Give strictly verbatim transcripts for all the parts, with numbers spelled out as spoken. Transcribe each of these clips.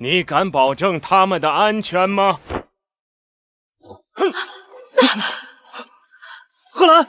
你敢保证他们的安全吗？ 哼！贺兰。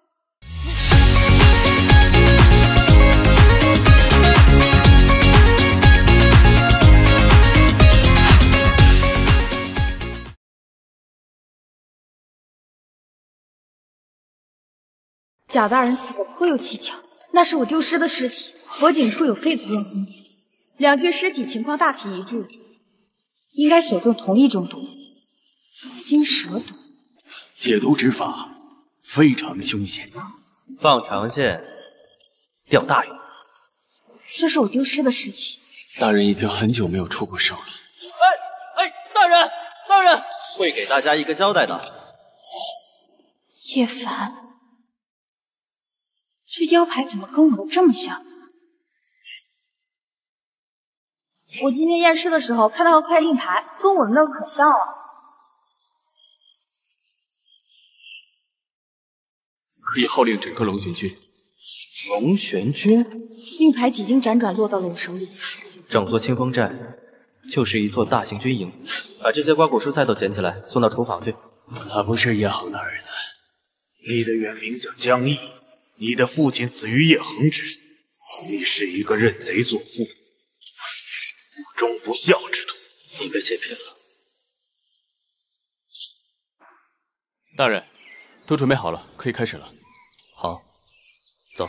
贾大人死的颇有蹊跷，那是我丢失的尸体，火警处有废子用红点，两具尸体情况大体一致，应该所中同一种毒——金蛇毒。 解毒之法非常凶险， 放长线钓大鱼。 这是我丢失的尸体， 大人已经很久没有出过手了。 哎哎，大人大人，会给大家一个交代的。 叶凡。 这腰牌怎么跟我的这么像？我今天验尸的时候看到个快令牌，跟我的那个可像了。 可以号令整个龙玄军。 龙玄军？ 令牌几经辗转落到了我手里。 整座清风寨就是一座大型军营，把这些瓜果蔬菜都捡起来，送到厨房去。 他不是叶恒的儿子，你的原名叫江毅。 你的父亲死于叶恒之手，你是一个认贼作父、不忠不孝之徒， 你被欺骗了。 大人，都准备好了，可以开始了。 好，走。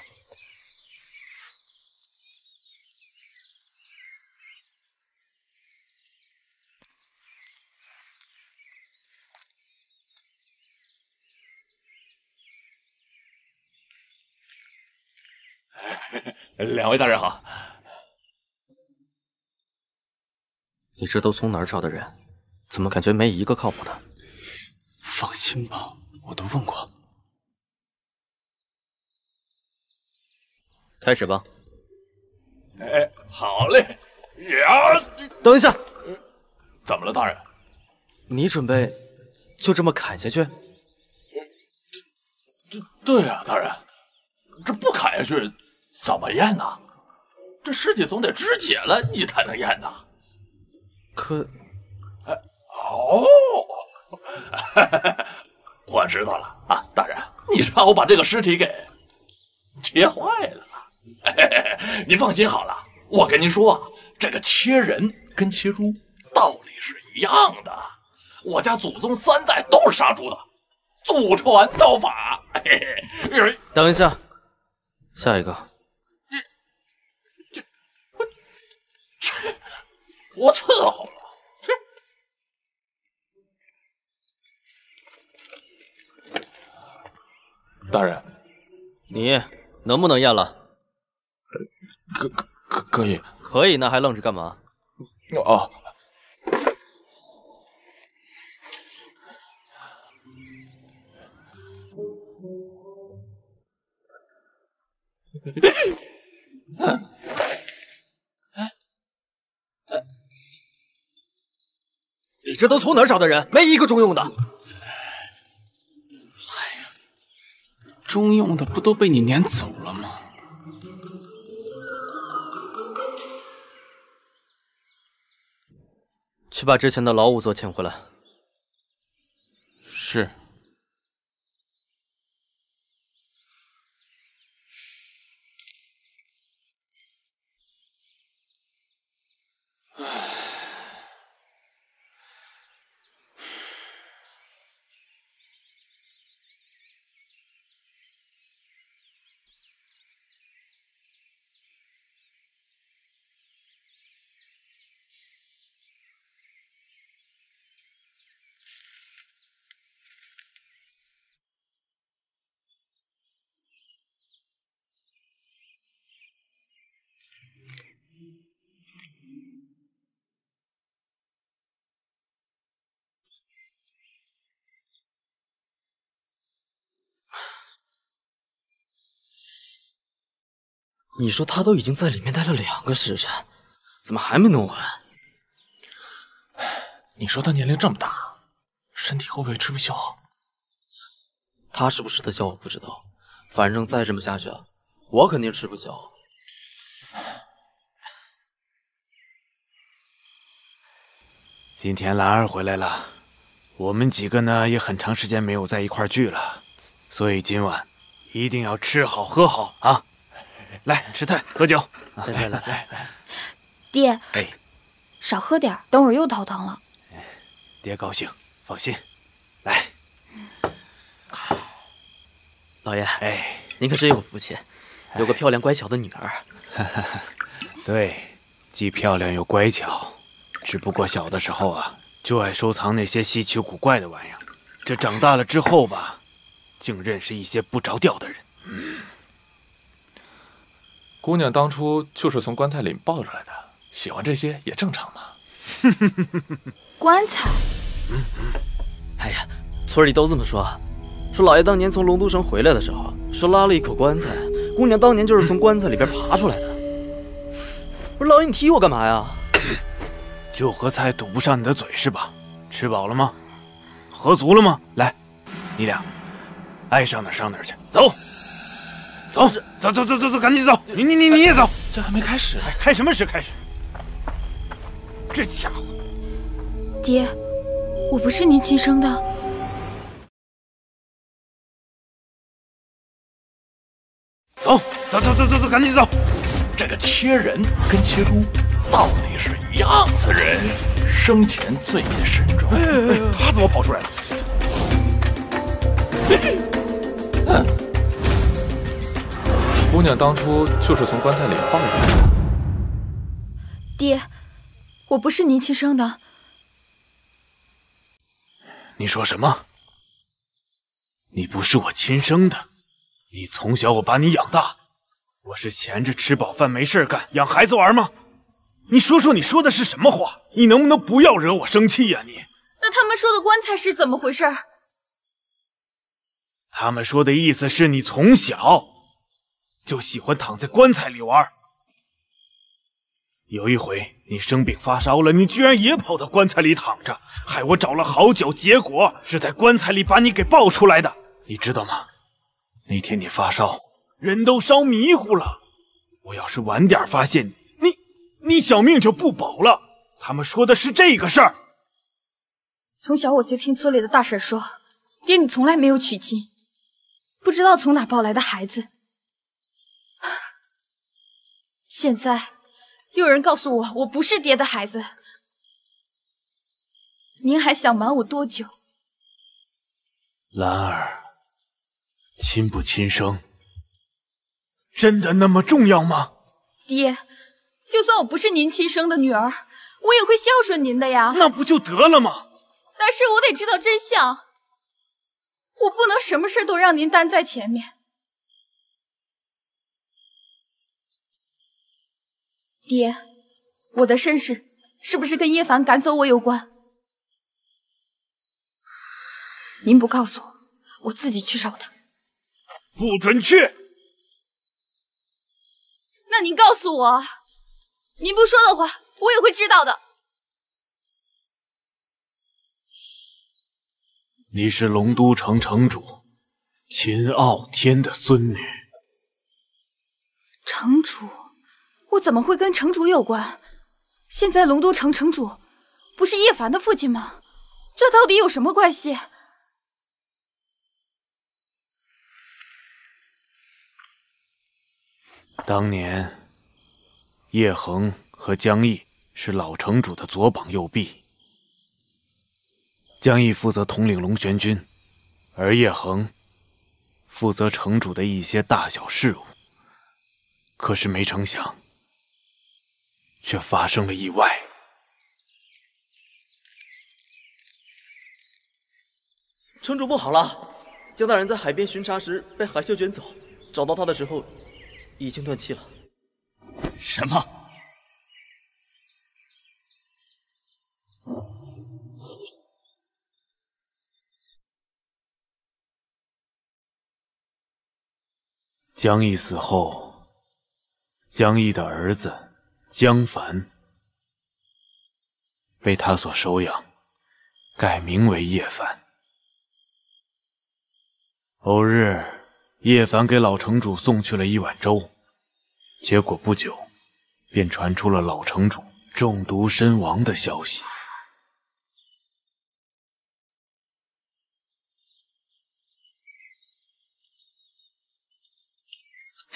两位大人好。 你这都从哪儿找的人？怎么感觉没一个靠谱的？ 放心吧，我都问过。 开始吧。 哎，好嘞。呀， 等一下， 怎么了，大人？ 你准备就这么砍下去？ 对对啊，大人，这不砍下去。 怎么验呢？这尸体总得肢解了，你才能验呐。 可， 哎，哦，我知道了啊，大人，你是怕我把这个尸体给切坏了？哎，您放心好了，我跟您说啊，这个切人跟切猪道理是一样的。我家祖宗三代都是杀猪的，祖传刀法。嘿嘿， 等一下，下一个。 我伺候了，大人， 你能不能验了？ 可可可以， 可以，那还愣着干嘛？ 哦，嗯。 你这都从哪儿找的人？没一个中用的。哎呀，中用的不都被你撵走了吗？ 去把之前的老仵作请回来。 是。 你说他都已经在里面待了两个时辰，怎么还没弄完？ 你说他年龄这么大，身体会不会吃不消？ 他是不是得消我不知道，反正再这么下去，我肯定吃不消。 今天兰儿回来了，我们几个呢也很长时间没有在一块聚了，所以今晚一定要吃好喝好啊！来吃菜喝酒。 来来来来， 爹， 哎， 少喝点，等会儿又头疼了。 爹高兴，放心。来， 老爷， 哎， 您可真有福气，有个漂亮乖巧的女儿。 对，既漂亮又乖巧，只不过小的时候啊，就爱收藏那些稀奇古怪的玩意儿。这长大了之后吧，竟认识一些不着调的人。嗯， 姑娘当初就是从棺材里抱出来的，喜欢这些也正常嘛。 棺材？ 嗯嗯。哎呀，村里都这么说，说老爷当年从龙都城回来的时候，说拉了一口棺材，姑娘当年就是从棺材里边爬出来的。不是老爷，你踢我干嘛呀？ 就和菜堵不上你的嘴是吧？吃饱了吗？喝足了吗？来，你俩爱上哪儿上哪儿去，走，走，走走走走走，赶紧走！你你你你也走， 这还没开始， 哎，开什么始开始？这家伙， 爹，我不是您亲生的。 走走走走走走，赶紧走！ 这个切人跟切猪道理是一样，此人生前罪孽深重。 哎哎哎，他怎么跑出来了？ 嗯，姑娘当初就是从棺材里抱出来的。 爹，我不是您亲生的。 你说什么？你不是我亲生的？你从小我把你养大，我是闲着吃饱饭没事干养孩子玩吗？你说说你说的是什么话？你能不能不要惹我生气呀、啊、你？ 那他们说的棺材是怎么回事？ 他们说的意思是你从小就喜欢躺在棺材里玩。有一回你生病发烧了，你居然也跑到棺材里躺着，害我找了好久，结果是在棺材里把你给抱出来的，你知道吗？那天你发烧，人都烧迷糊了，我要是晚点发现你，你你小命就不保了。他们说的是这个事儿。 从小我就听村里的大婶说，爹你从来没有娶亲，不知道从哪抱来的孩子。现在有人告诉我我不是爹的孩子，您还想瞒我多久？ 兰儿，亲不亲生，真的那么重要吗？ 爹，就算我不是您亲生的女儿，我也会孝顺您的呀。 那不就得了吗？ 但是我得知道真相，我不能什么事都让您担在前面。爹，我的身世是不是跟叶凡赶走我有关？您不告诉我，我自己去找他。 不准去！ 那您告诉我，您不说的话，我也会知道的。 你是龙都城城主秦傲天的孙女。 城主？我怎么会跟城主有关？现在龙都城城主不是叶凡的父亲吗？这到底有什么关系？ 当年叶恒和江毅是老城主的左膀右臂，江毅负责统领龙玄军，而叶恒负责城主的一些大小事务。可是没成想，却发生了意外。 城主不好了！江大人在海边巡查时被海啸卷走，找到他的时候已经断气了。 什么？ 江毅死后，江毅的儿子江凡被他所收养，改名为叶凡。偶日，叶凡给老城主送去了一碗粥，结果不久，便传出了老城主中毒身亡的消息。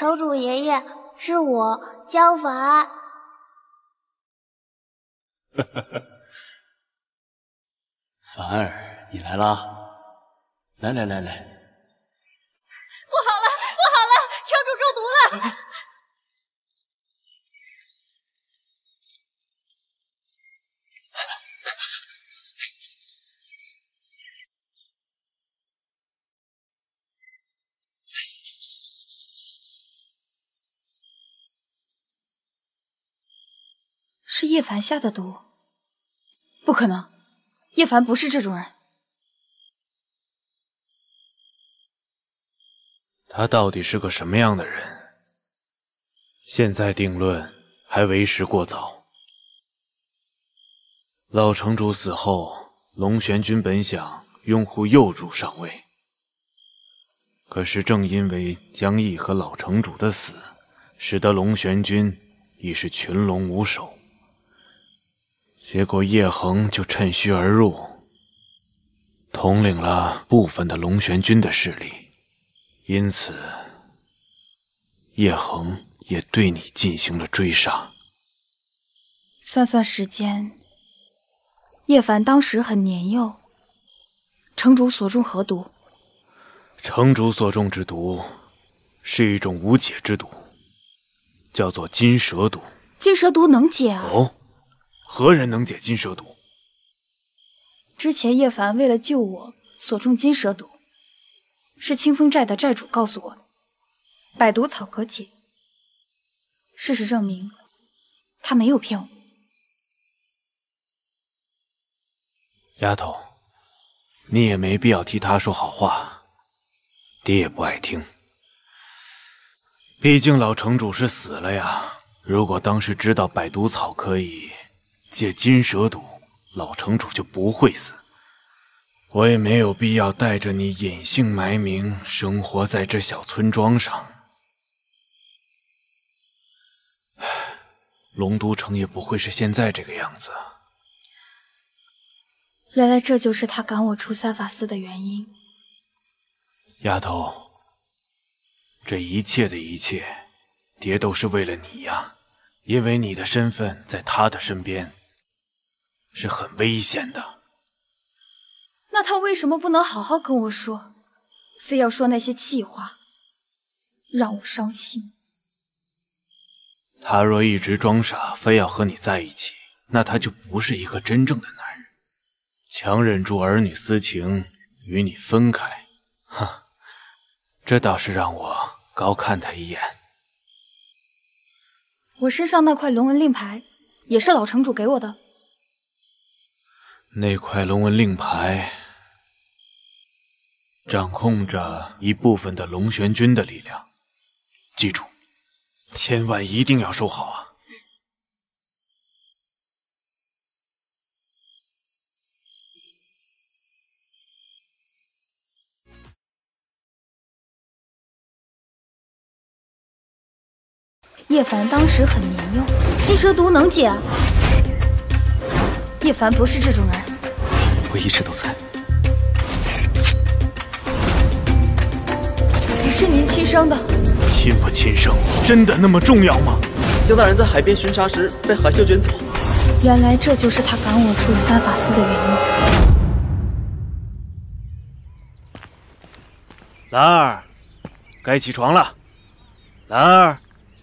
城主爷爷，是我江凡。 凡儿，你来啦！来来来来， 不好了，不好了，城主中毒了！是叶凡下的毒？不可能，叶凡不是这种人。 他到底是个什么样的人？现在定论还为时过早。老城主死后，龙玄君本想拥护幼主上位，可是正因为江毅和老城主的死，使得龙玄君已是群龙无首。结果叶恒就趁虚而入，统领了部分的龙玄君的势力，因此叶恒也对你进行了追杀。 算算时间，叶凡当时很年幼。城主所中何毒？ 城主所中之毒是一种无解之毒，叫做金蛇毒。 金蛇毒能解啊？ 哦，何人能解金蛇毒？ 之前叶凡为了救我所中金蛇毒，是清风寨的寨主告诉我的，百毒草可解。事实证明，他没有骗我。 丫头，你也没必要替他说好话，爹也不爱听。毕竟老城主是死了呀，如果当时知道百毒草可以解金蛇毒，老城主就不会死。我也没有必要带着你隐姓埋名，生活在这小村庄上。龙都城也不会是现在这个样子。 原来这就是他赶我出三法司的原因。 丫头，这一切的一切，爹都是为了你呀。因为你的身份在他的身边是很危险的。 那他为什么不能好好跟我说，非要说那些气话，让我伤心？ 他若一直装傻，非要和你在一起，那他就不是一个真正的男人。强忍住儿女私情与你分开，哼，这倒是让我高看他一眼。 我身上那块龙纹令牌也是老城主给我的。 那块龙纹令牌掌控着一部分的龙玄君的力量，记住，千万一定要收好啊！ 叶凡当时很年幼，金蛇毒能解啊？叶凡不是这种人。 我一直都在。 你是您亲生的？ 亲不亲生，真的那么重要吗？ 江大人在海边巡查时被海啸卷走。 原来这就是他赶我出三法司的原因。 兰儿，该起床了。兰儿。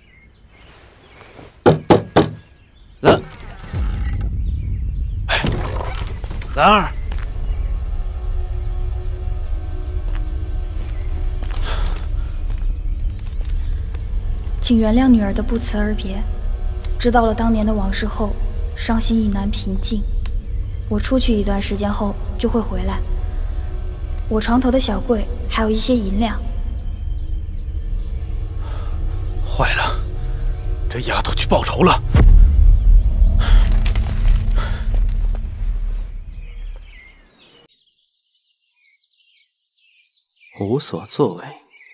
兰，兰儿， 请原谅女儿的不辞而别。知道了当年的往事后，伤心亦难平静。我出去一段时间后就会回来。我床头的小柜还有一些银两。 坏了，这丫头去报仇了。 无所作为，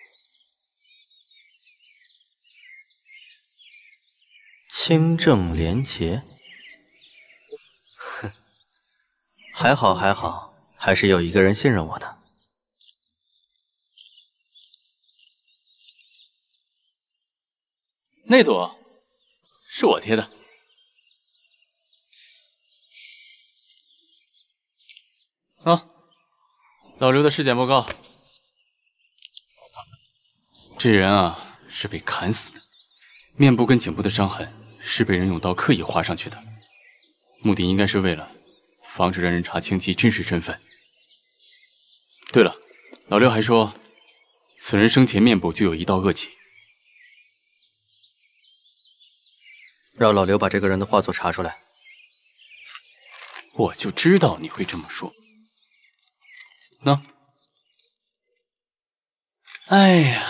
清正廉洁。哼，还好还好，还是有一个人信任我的。 那朵是我贴的。啊，老刘的尸检报告。这人啊是被砍死的，面部跟颈部的伤痕是被人用刀刻意划上去的，目的应该是为了防止让人查清其真实身份。对了，老刘还说，此人生前面部就有一道恶疾。 让老刘把这个人的画作查出来。 我就知道你会这么说。那，哎呀，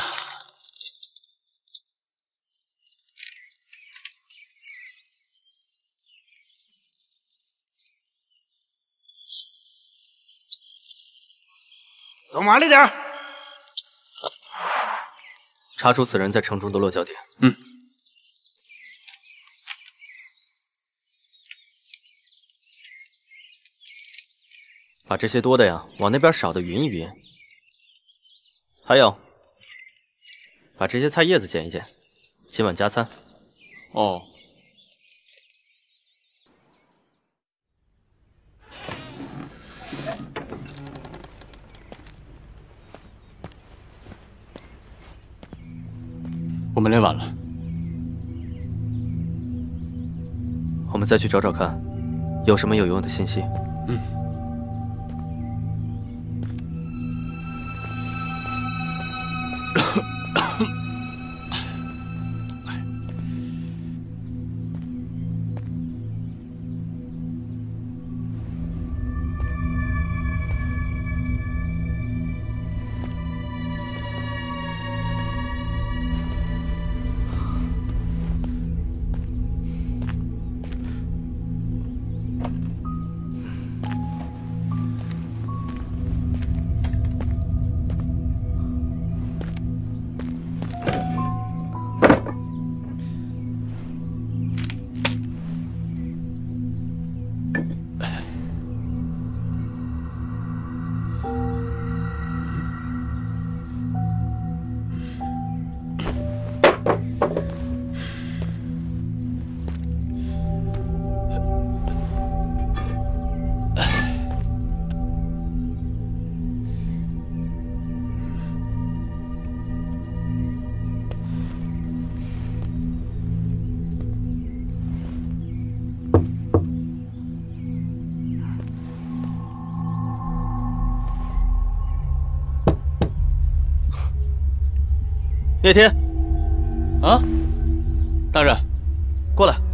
走麻利点。 查出此人在城中的落脚点。 嗯。 把这些多的呀，往那边少的匀一匀。还有，把这些菜叶子捡一捡，今晚加餐。 哦。我们来晚了， 我们再去找找看，有什么有用的信息。 嗯。 叶天， 啊，大人， 过来。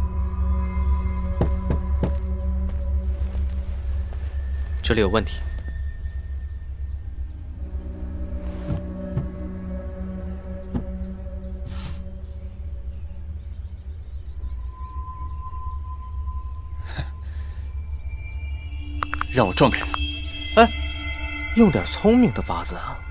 这里有问题。 让我撞开他。 哎，用点聪明的法子啊。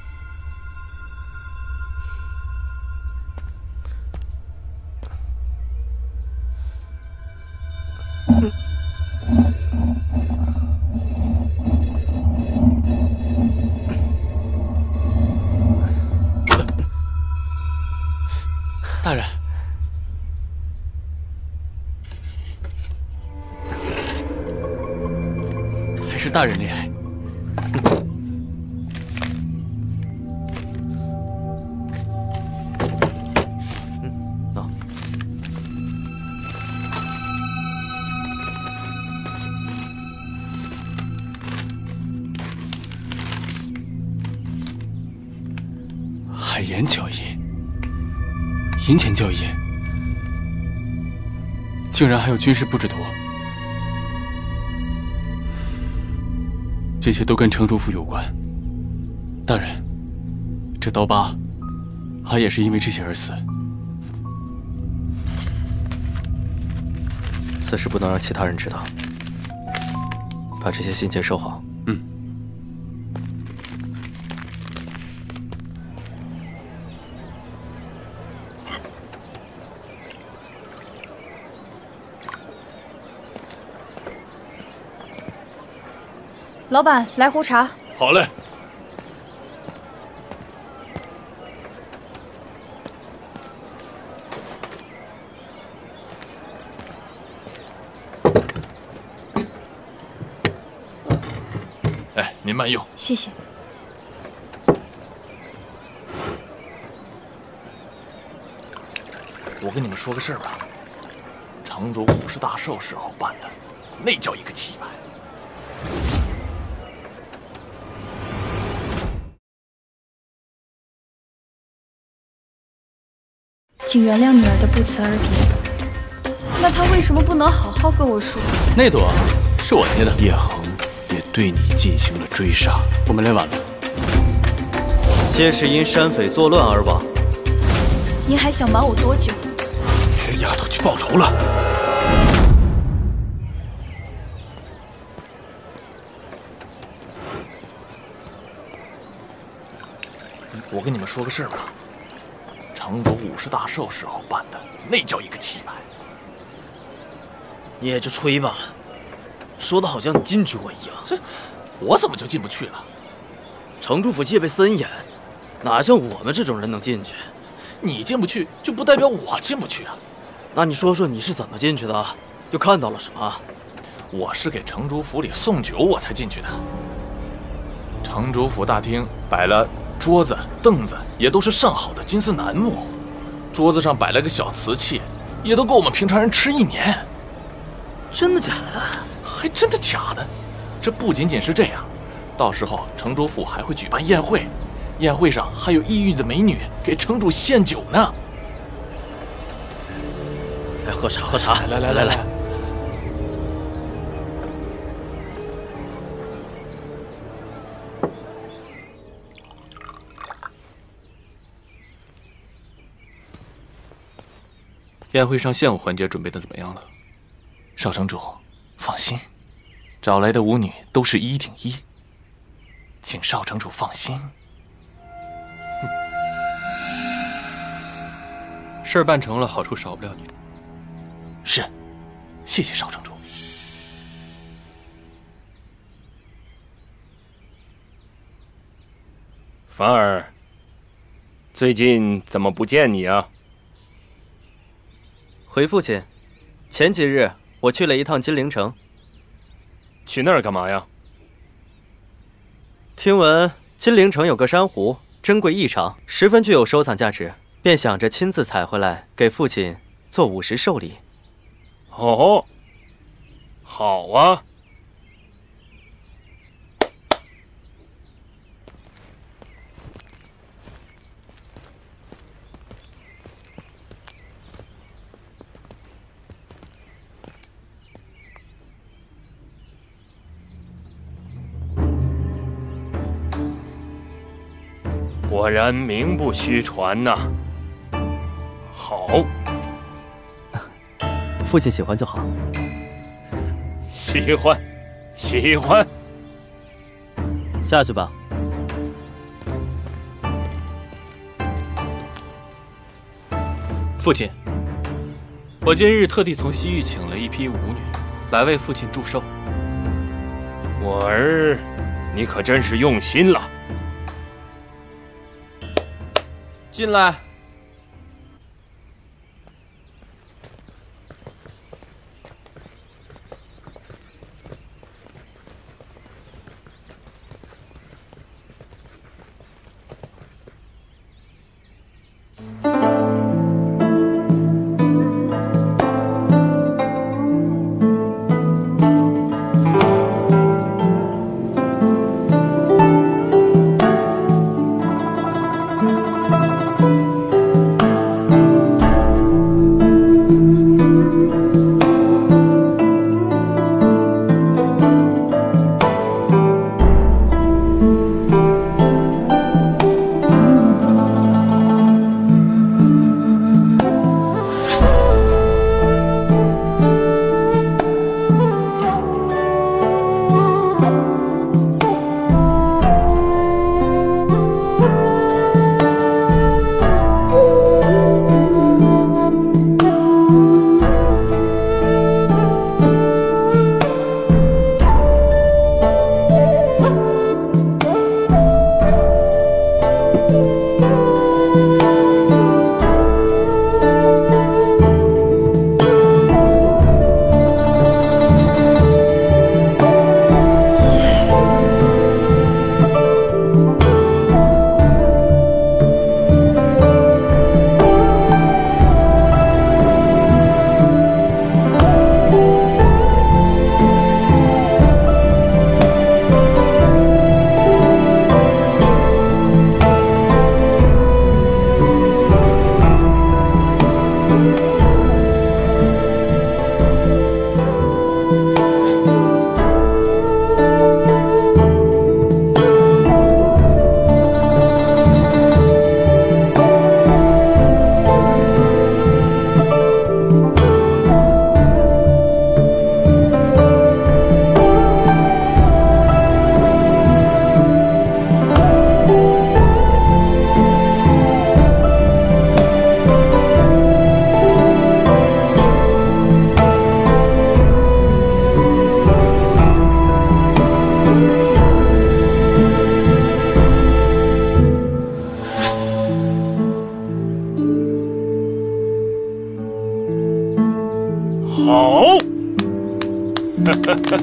大人，还是大人厉害。 嗯，喏。 海盐交易。银钱交易，竟然还有军事布置图，这些都跟程主府有关。大人，这刀疤，他也是因为这些而死。 此事不能让其他人知道，把这些信件收好。 嗯。 老板，来壶茶。 好嘞。 哎，您慢用。 谢谢。 我跟你们说个事儿吧，成都五十大寿时候办的，那叫一个气派。 请原谅女儿的不辞而别。那她为什么不能好好跟我说？ 那朵是我贴的。 叶恒也对你进行了追杀， 我们来晚了。 皆是因山匪作乱而亡。 您还想瞒我多久？ 这丫头去报仇了。 我跟你们说个事儿吧，成都五十大寿时候办的，那叫一个气派。 你也就吹吧，说的好像你进去过一样。 这，我怎么就进不去了？ 城主府戒备森严，哪像我们这种人能进去？ 你进不去，就不代表我进不去啊。 那你说说你是怎么进去的？又看到了什么？ 我是给城主府里送酒，我才进去的。城主府大厅摆了桌子、凳子，也都是上好的金丝楠木。桌子上摆了个小瓷器，也都够我们平常人吃一年。 真的假的？ 还真的假的？这不仅仅是这样，到时候城主府还会举办宴会，宴会上还有异域的美女给城主献酒呢。 来喝茶，喝茶！ 来来来来来。宴会上献舞环节准备的怎么样了？少城主，放心，找来的舞女都是一顶一，请少城主放心。 事儿办成了，好处少不了你的。 是，谢谢少城主。 凡儿，最近怎么不见你啊？ 回父亲，前几日我去了一趟金陵城。 去那儿干嘛呀？ 听闻金陵城有个珊瑚，珍贵异常，十分具有收藏价值，便想着亲自采回来给父亲做午时寿礼。 哦，好啊。果然名不虚传呐。好， 父亲喜欢就好。 喜欢，喜欢。 下去吧。 父亲，我今日特地从西域请了一批舞女，来为父亲祝寿。 我儿，你可真是用心了。 进来。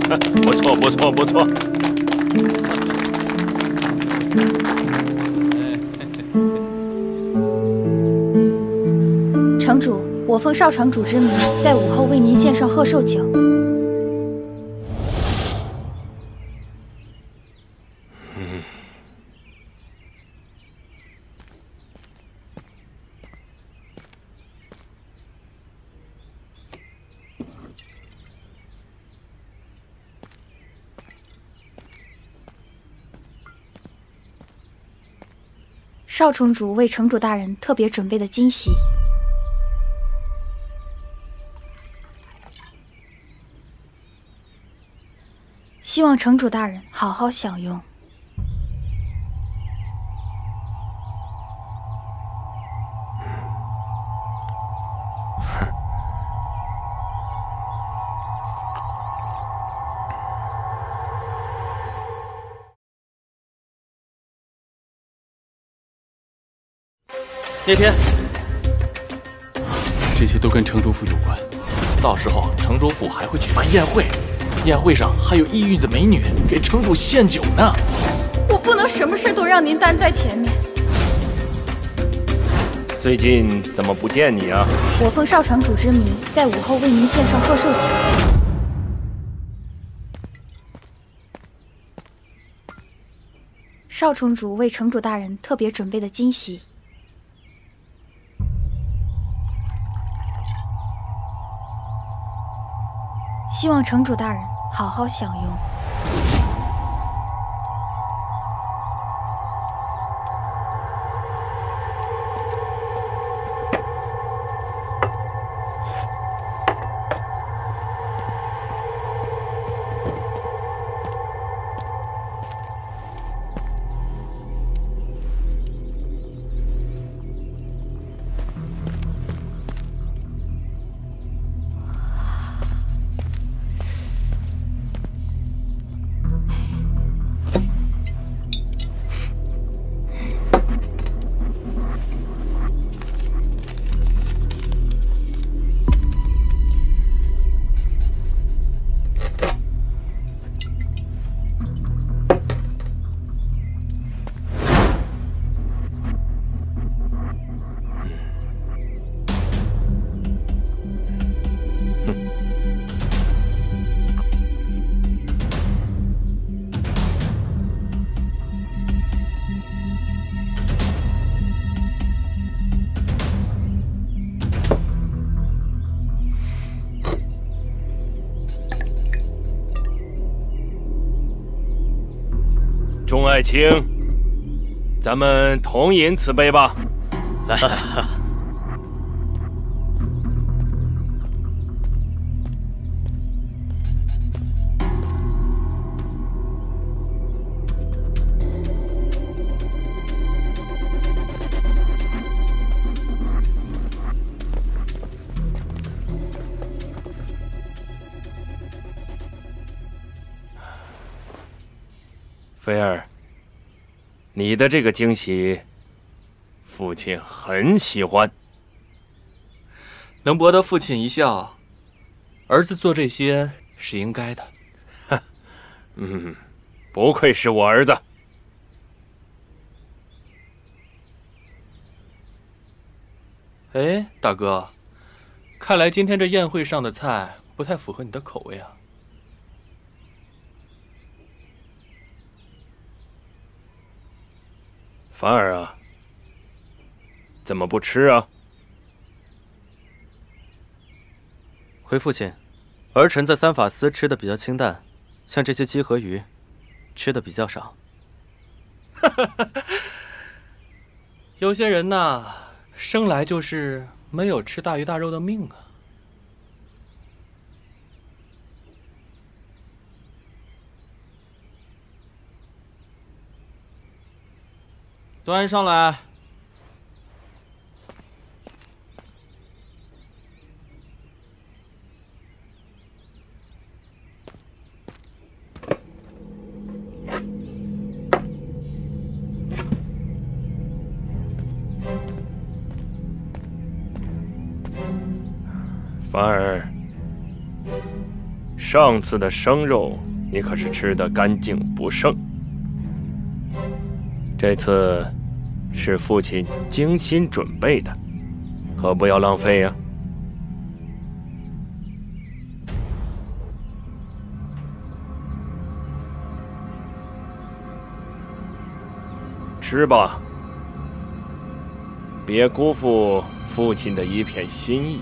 不错，不错，不错。 城主，我奉少城主之名，在午后为您献上贺寿酒。 嗯。 少城主为城主大人特别准备的惊喜，希望城主大人好好享用。 那天， 这些都跟城主府有关。 到时候城主府还会举办宴会，宴会上还有异域的美女给城主献酒呢。 我不能什么事都让您担在前面。 最近怎么不见你啊？ 我奉少城主之名，在午后为您献上贺寿酒。少城主为城主大人特别准备的惊喜。希望城主大人好好享用。 众爱卿，咱们同饮此杯吧。 来， 菲儿，你的这个惊喜，父亲很喜欢。 能博得父亲一笑，儿子做这些是应该的。 嗯，不愧是我儿子。 哎，大哥，看来今天这宴会上的菜不太符合你的口味啊。 凡儿啊，怎么不吃啊？ 回父亲，儿臣在三法司吃的比较清淡，像这些鸡和鱼，吃的比较少。 有些人呐，生来就是没有吃大鱼大肉的命啊。 端上来。 凡儿， 上次的生肉你可是吃得干净不剩，这次是父亲精心准备的，可不要浪费呀。吃吧，别辜负父亲的一片心意。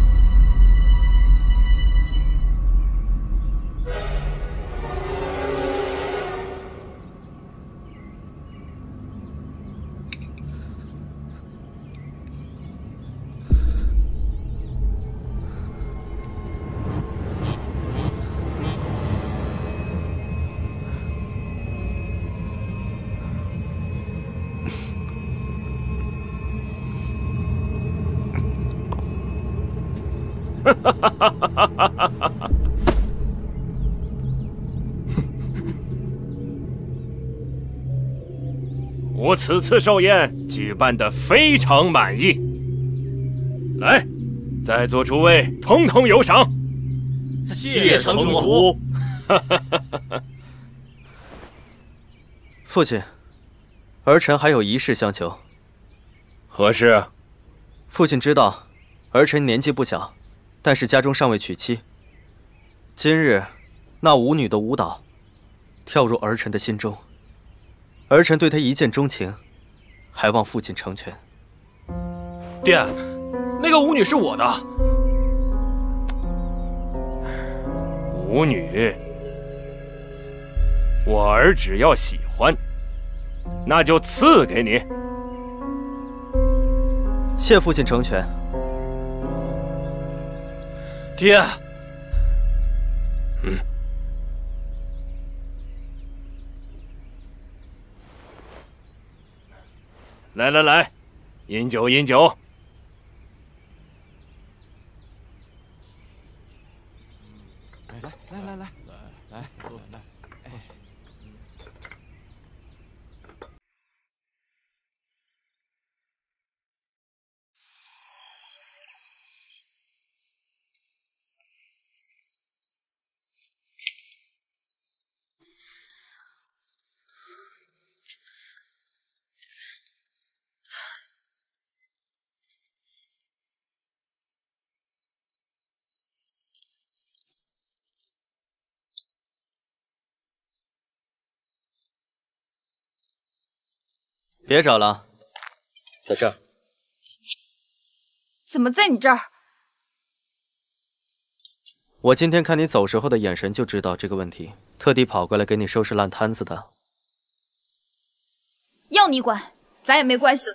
哈哈哈哈哈哈！我此次寿宴举办得非常满意，来，在座诸位统统有赏。 谢城主厨。父亲，儿臣还有一事相求。 何事？ 父亲知道，儿臣年纪不小。但是家中尚未娶妻。今日那舞女的舞蹈跳入儿臣的心中，儿臣对她一见钟情，还望父亲成全。 爹，那个舞女是我的。 舞女，我儿只要喜欢，那就赐给你。 谢父亲成全。 爹， 嗯，来来来，饮酒饮酒。 来来来来来来来，哎。 别找了，在这儿。 怎么在你这儿？ 我今天看你走时候的眼神就知道这个问题，特地跑过来给你收拾烂摊子的。 要你管，咱也没关系了。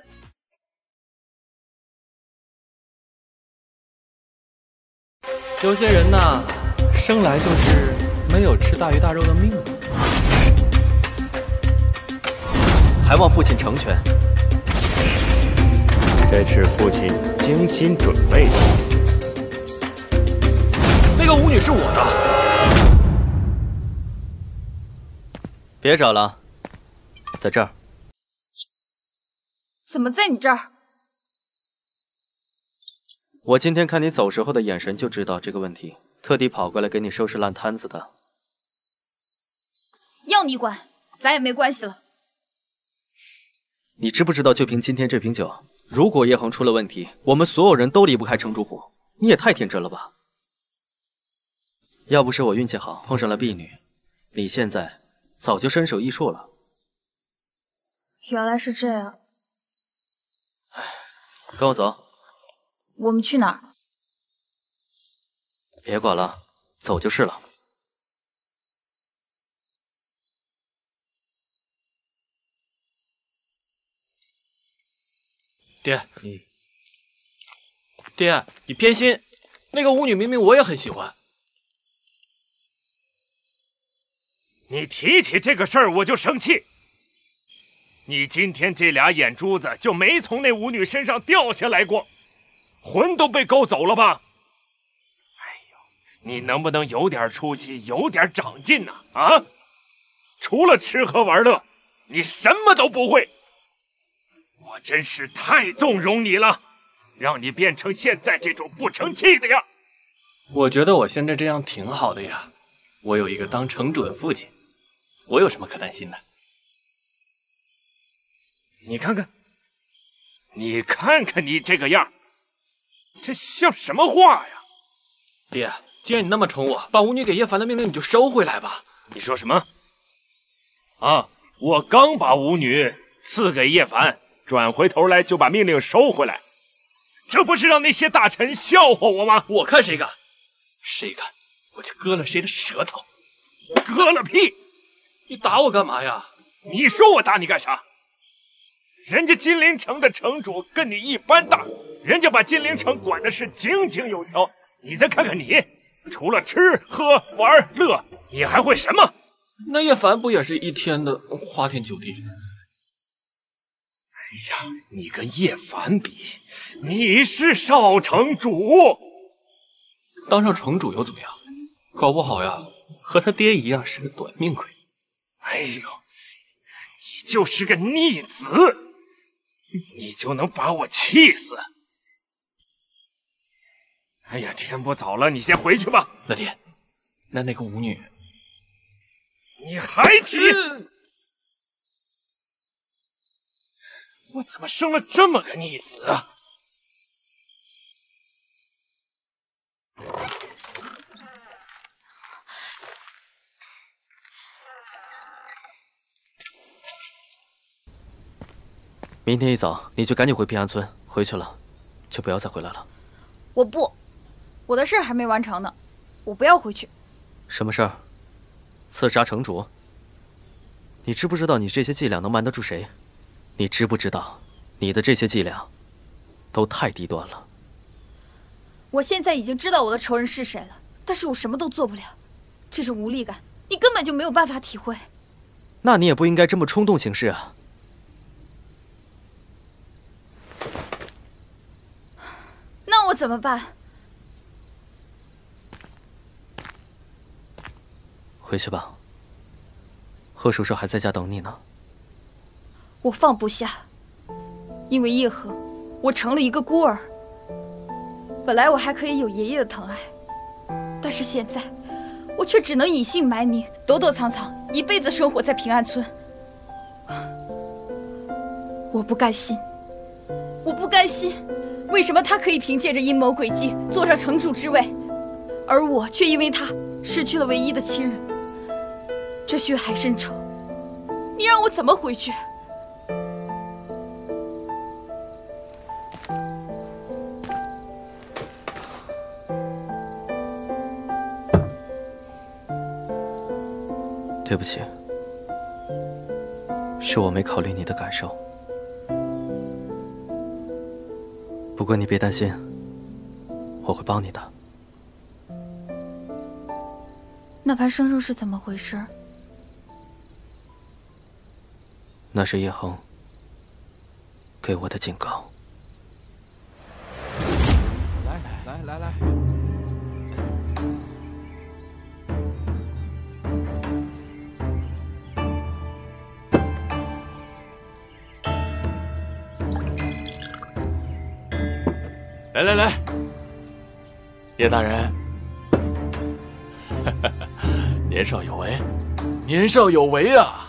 有些人呐，生来就是没有吃大鱼大肉的命的。 还望父亲成全。 这是父亲精心准备的。 那个舞女是我的。 别找了，在这儿。 怎么在你这儿？ 我今天看你走时候的眼神就知道这个问题，特地跑过来给你收拾烂摊子的。 要你管，咱也没关系了。 你知不知道，就凭今天这瓶酒，如果叶恒出了问题，我们所有人都离不开城主府。你也太天真了吧！要不是我运气好碰上了婢女，你现在早就身首异处了。 原来是这样。 跟我走。 我们去哪儿？ 别管了，走就是了。 爹，嗯，爹，你偏心，那个舞女明明我也很喜欢。 你提起这个事儿我就生气。你今天这俩眼珠子就没从那舞女身上掉下来过，魂都被勾走了吧？哎呦，你能不能有点出息，有点长进呢？啊，除了吃喝玩乐，你什么都不会。我真是太纵容你了，让你变成现在这种不成器的样。 我觉得我现在这样挺好的呀。 我有一个当城主的父亲，我有什么可担心的？ 你看看，你看看你这个样，这像什么话呀？ 爹，既然你那么宠我，把舞女给叶凡的命令你就收回来吧。 你说什么？啊，我刚把舞女赐给叶凡，转回头来就把命令收回来，这不是让那些大臣笑话我吗？ 我看谁敢，谁敢，我就割了谁的舌头。 割了屁！ 你打我干嘛呀？ 你说我打你干啥？人家金陵城的城主跟你一般大，人家把金陵城管的是井井有条。你再看看你，除了吃喝玩乐，你还会什么？ 那叶凡不也是一天的花天酒地？ 哎呀，你跟叶凡比，你是少城主， 当上城主又怎么样？搞不好呀，和他爹一样是个短命鬼。 哎呦，你就是个逆子，你就能把我气死？哎呀，天不早了，你先回去吧。 那爹，那那个舞女， 你还提？我怎么生了这么个逆子啊？ 明天一早你就赶紧回平安村，回去了就不要再回来了。 我不，我的事还没完成呢，我不要回去。 什么事儿？刺杀城主？你知不知道你这些伎俩能瞒得住谁？你知不知道你的这些伎俩都太低端了？ 我现在已经知道我的仇人是谁了，但是我什么都做不了，这种无力感你根本就没有办法体会。 那你也不应该这么冲动行事啊。 那我怎么办？ 回去吧，贺叔叔还在家等你呢。 我放不下，因为叶赫，我成了一个孤儿。本来我还可以有爷爷的疼爱，但是现在，我却只能隐姓埋名，躲躲藏藏，一辈子生活在平安村。我不甘心，我不甘心。为什么他可以凭借着阴谋诡计坐上城主之位，而我却因为他失去了唯一的亲人？这血海深仇，你让我怎么回去？ 对不起，是我没考虑你的感受。不过你别担心，我会帮你的。 那盘生肉是怎么回事？ 那是叶恒给我的警告。 来来来来， 来来来，叶大人，年少有为，年少有为啊！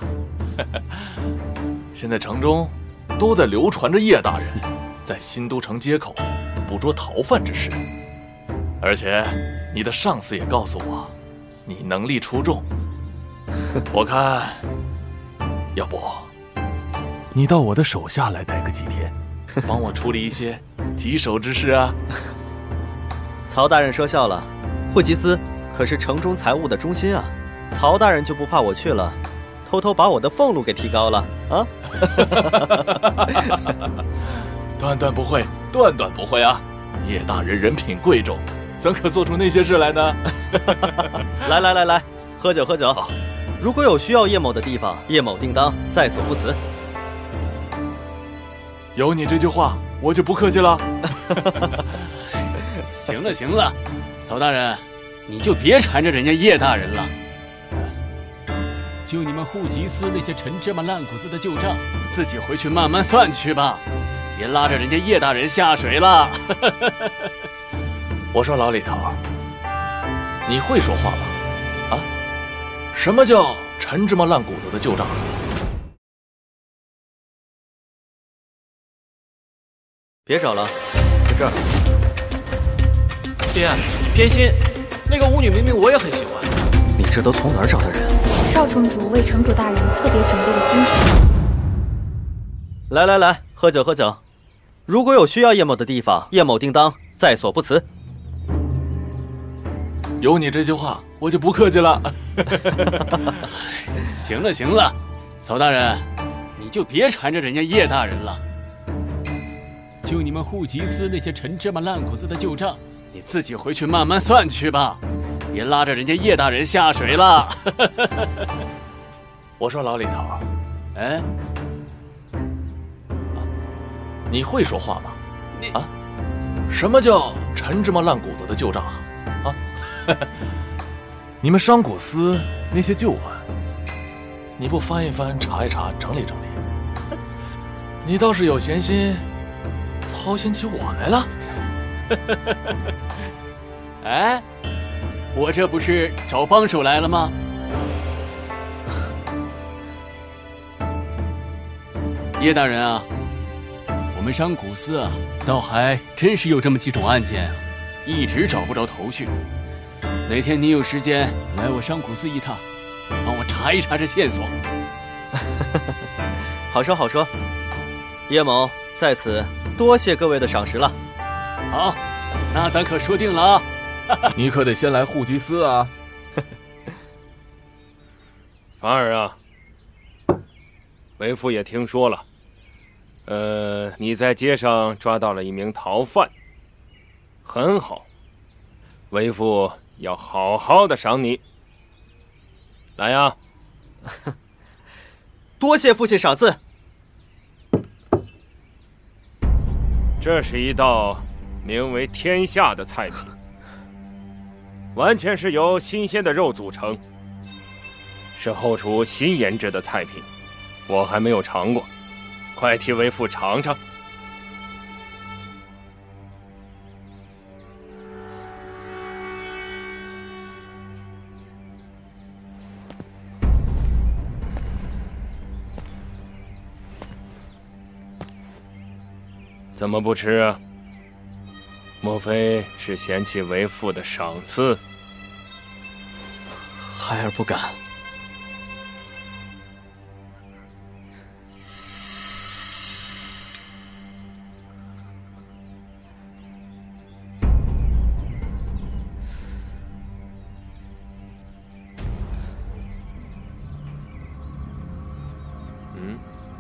现在城中都在流传着叶大人在新都城街口捕捉逃犯之事，而且你的上司也告诉我，你能力出众。我看，要不你到我的手下来待个几天，帮我处理一些棘手之事啊！ 曹大人说笑了，惠吉斯可是城中财务的中心啊，曹大人就不怕我去了，偷偷把我的俸禄给提高了啊！ 断断不会，断断不会啊！叶大人人品贵重，怎可做出那些事来呢？ 来来来来，喝酒喝酒。哦，如果有需要叶某的地方，叶某定当在所不辞。 有你这句话，我就不客气了。 行了行了，曹大人，你就别缠着人家叶大人了。就你们户籍司那些陈芝麻烂谷子的旧账，自己回去慢慢算去吧，别拉着人家叶大人下水了。 我说老李头，你会说话吗？啊？ 什么叫陈芝麻烂谷子的旧账？ 别找了，在这儿。 爹，偏心，那个舞女明明我也很喜欢。 你这都从哪儿找的人？ 少城主为城主大人特别准备了惊喜。 来来来，喝酒喝酒。如果有需要叶某的地方，叶某定当在所不辞。 有你这句话，我就不客气了。 行了行了，曹大人，你就别缠着人家叶大人了。就你们户籍司那些陈芝麻烂谷子的旧账，你自己回去慢慢算去吧，别拉着人家叶大人下水了。 我说老李头， 哎， 你会说话吗？你啊，什么叫陈芝麻烂谷子的旧账啊？啊？你们商贾司那些旧案，你不翻一翻、查一查、整理整理，你倒是有闲心操心起我来了。 哎，我这不是找帮手来了吗？叶大人啊，我们商贾司啊，倒还真是有这么几种案件啊，一直找不着头绪。哪天你有时间来我商贾司一趟，帮我查一查这线索。 好说好说，叶某在此多谢各位的赏识了。 好，那咱可说定了啊。 你可得先来户籍司啊。 凡儿啊，为父也听说了，呃，你在街上抓到了一名逃犯，很好，为父要好好的赏你。来呀！ 多谢父亲赏赐。 这是一道名为天下的菜品，完全是由新鲜的肉组成，是后厨新研制的菜品，我还没有尝过，快替为父尝尝。怎么不吃啊？莫非是嫌弃为父的赏赐？ 孩儿不敢。 嗯。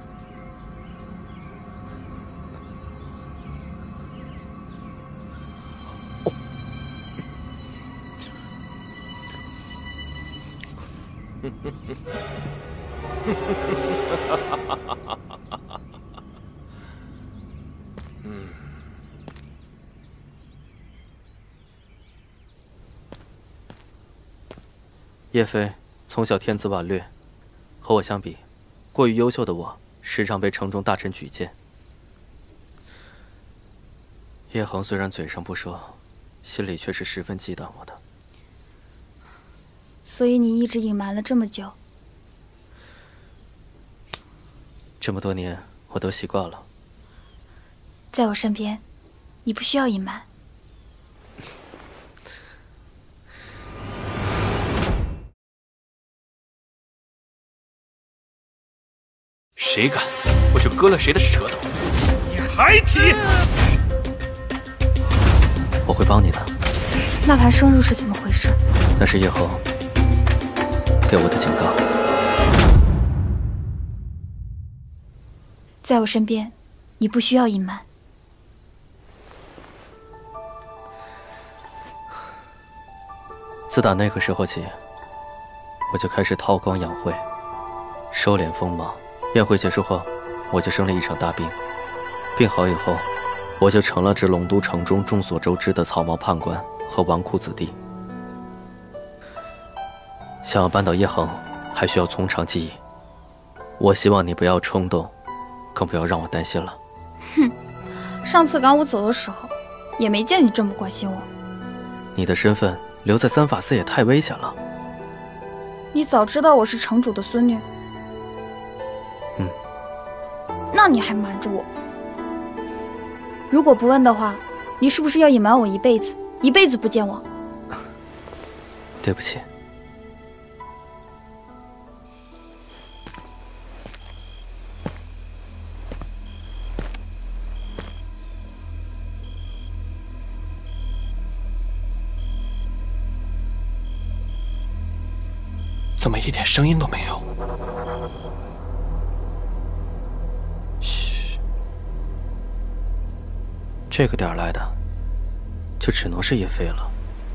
嗯， 叶飞从小天资婉略，和我相比，过于优秀的我，时常被城中大臣举荐。叶恒虽然嘴上不说，心里却是十分忌惮我的。 所以你一直隐瞒了这么久。 这么多年，我都习惯了。 在我身边，你不需要隐瞒。 谁敢，我就割了谁的舌头！ 你还提？ 我会帮你的。 那盘生肉是怎么回事？ 那是叶恒给我的警告。 在我身边，你不需要隐瞒。 自打那个时候起，我就开始韬光养晦，收敛锋芒。宴会结束后，我就生了一场大病。病好以后，我就成了这龙都城中众所周知的草帽判官和纨绔子弟。想要扳倒叶恒，还需要从长计议。我希望你不要冲动，更不要让我担心了。 哼，上次赶我走的时候，也没见你这么关心我。 你的身份留在三法司也太危险了。 你早知道我是城主的孙女。 嗯。 那你还瞒着我？如果不问的话，你是不是要隐瞒我一辈子，一辈子不见我？ 对不起。 怎么一点声音都没有？ 嘘，这个点儿来的，就只能是叶飞了。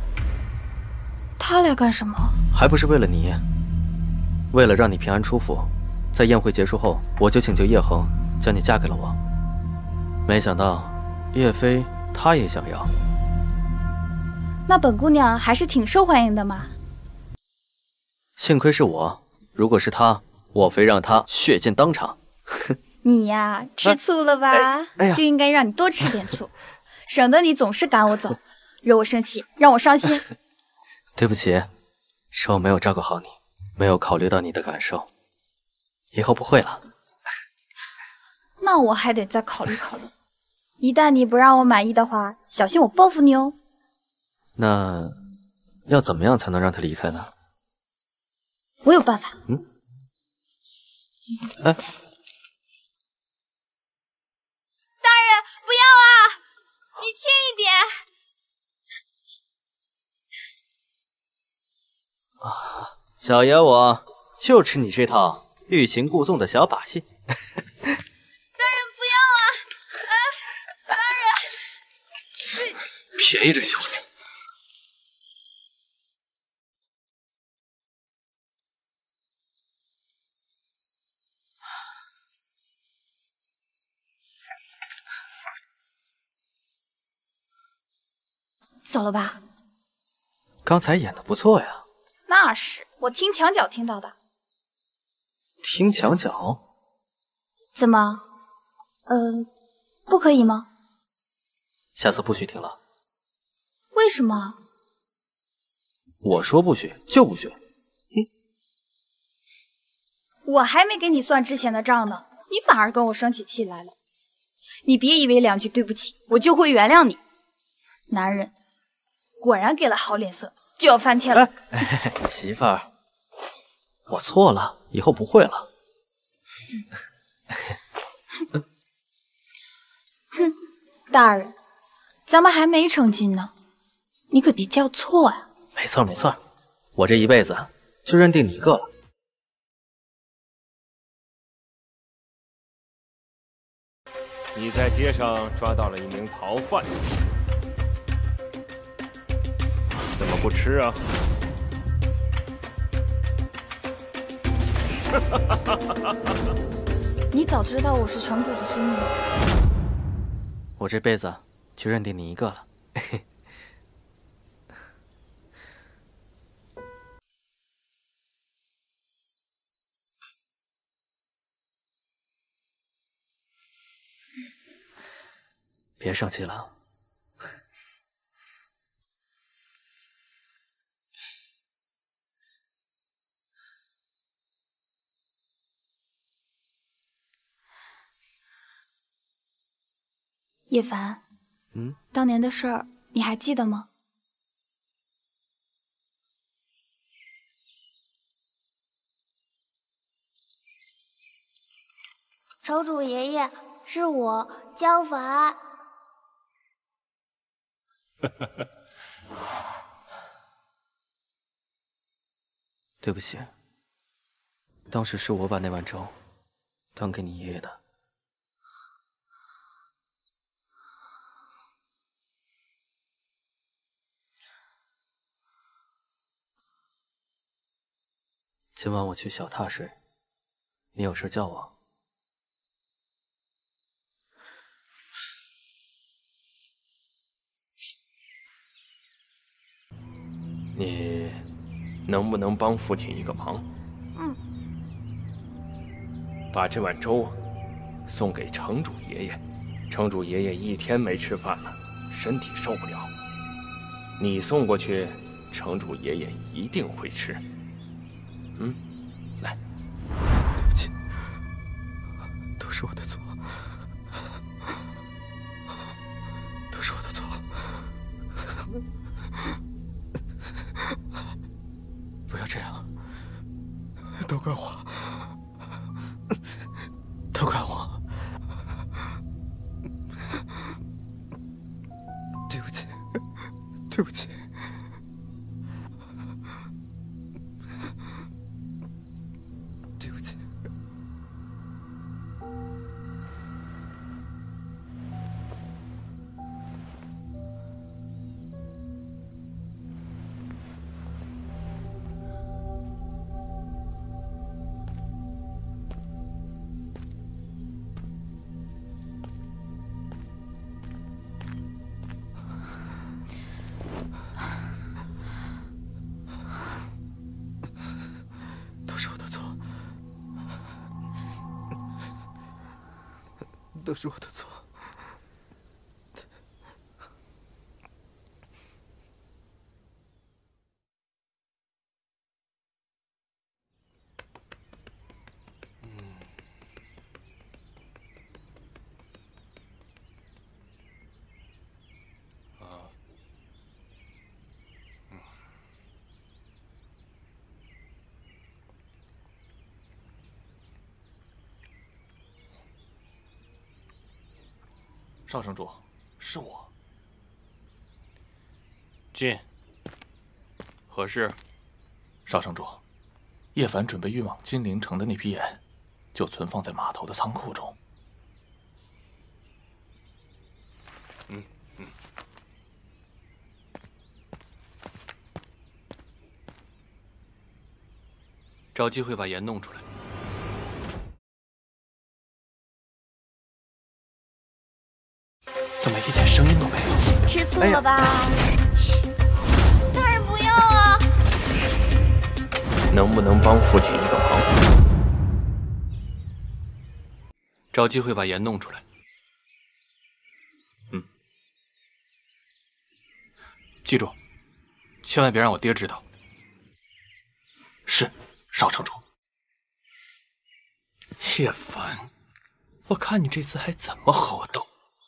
他来干什么？ 还不是为了你，为了让你平安出府。在宴会结束后，我就请求叶恒将你嫁给了我。没想到叶飞她也想要。 那本姑娘还是挺受欢迎的嘛。 幸亏是我，如果是他，我非让他血溅当场。 你呀，吃醋了吧？ 哎哎呀， 就应该让你多吃点醋，省得你总是赶我走，惹我生气，让我伤心。 对不起，是我没有照顾好你，没有考虑到你的感受，以后不会了。 那我还得再考虑考虑，一旦你不让我满意的话，小心我报复你哦。 那要怎么样才能让他离开呢？ 我有办法。 嗯，哎，大人不要啊！你轻一点。 啊，小爷我就吃你这套欲擒故纵的小把戏。 大人不要啊！啊，大人， 便宜这小子。 走了吧？ 刚才演的不错呀。 那是我听墙角听到的。 听墙角？ 怎么？呃，不可以吗？ 下次不许听了。 为什么？ 我说不许就不许。嗯， 我还没给你算之前的账呢，你反而跟我生起气来了。你别以为两句对不起我就会原谅你。男人果然给了好脸色，就要翻天了。 哎哎、媳妇儿，我错了，以后不会了。 哼，大人，咱们还没成亲呢，你可别叫错呀。 没错没错，我这一辈子就认定你一个了。 你在街上抓到了一名逃犯，怎么不吃啊？ 你早知道我是城主的孙女， 我这辈子就认定你一个了。别生气了。 叶凡， 嗯， 当年的事儿你还记得吗？ 城主爷爷，是我焦凡。 对不起，当时是我把那碗粥端给你爷爷的。今晚我去小榻睡，你有事叫我。 你能不能帮父亲一个忙？ 嗯， 把这碗粥送给城主爷爷。城主爷爷一天没吃饭了，身体受不了。你送过去，城主爷爷一定会吃。 嗯，来。 对不起，都是我的错，都是我的错。不要这样，都怪我，都怪我。对不起，对不起。对不起。都是我的错。 少城主，是我。 进。何事？ 少城主，叶凡准备运往金陵城的那批盐，就存放在码头的仓库中。 嗯嗯。找机会把盐弄出来。 怎么一点声音都没有？ 吃醋了吧？哎、大人不要啊！ 能不能帮父亲一个忙？找机会把盐弄出来。嗯，记住，千万别让我爹知道。 是，少城主。 叶凡，我看你这次还怎么和我斗？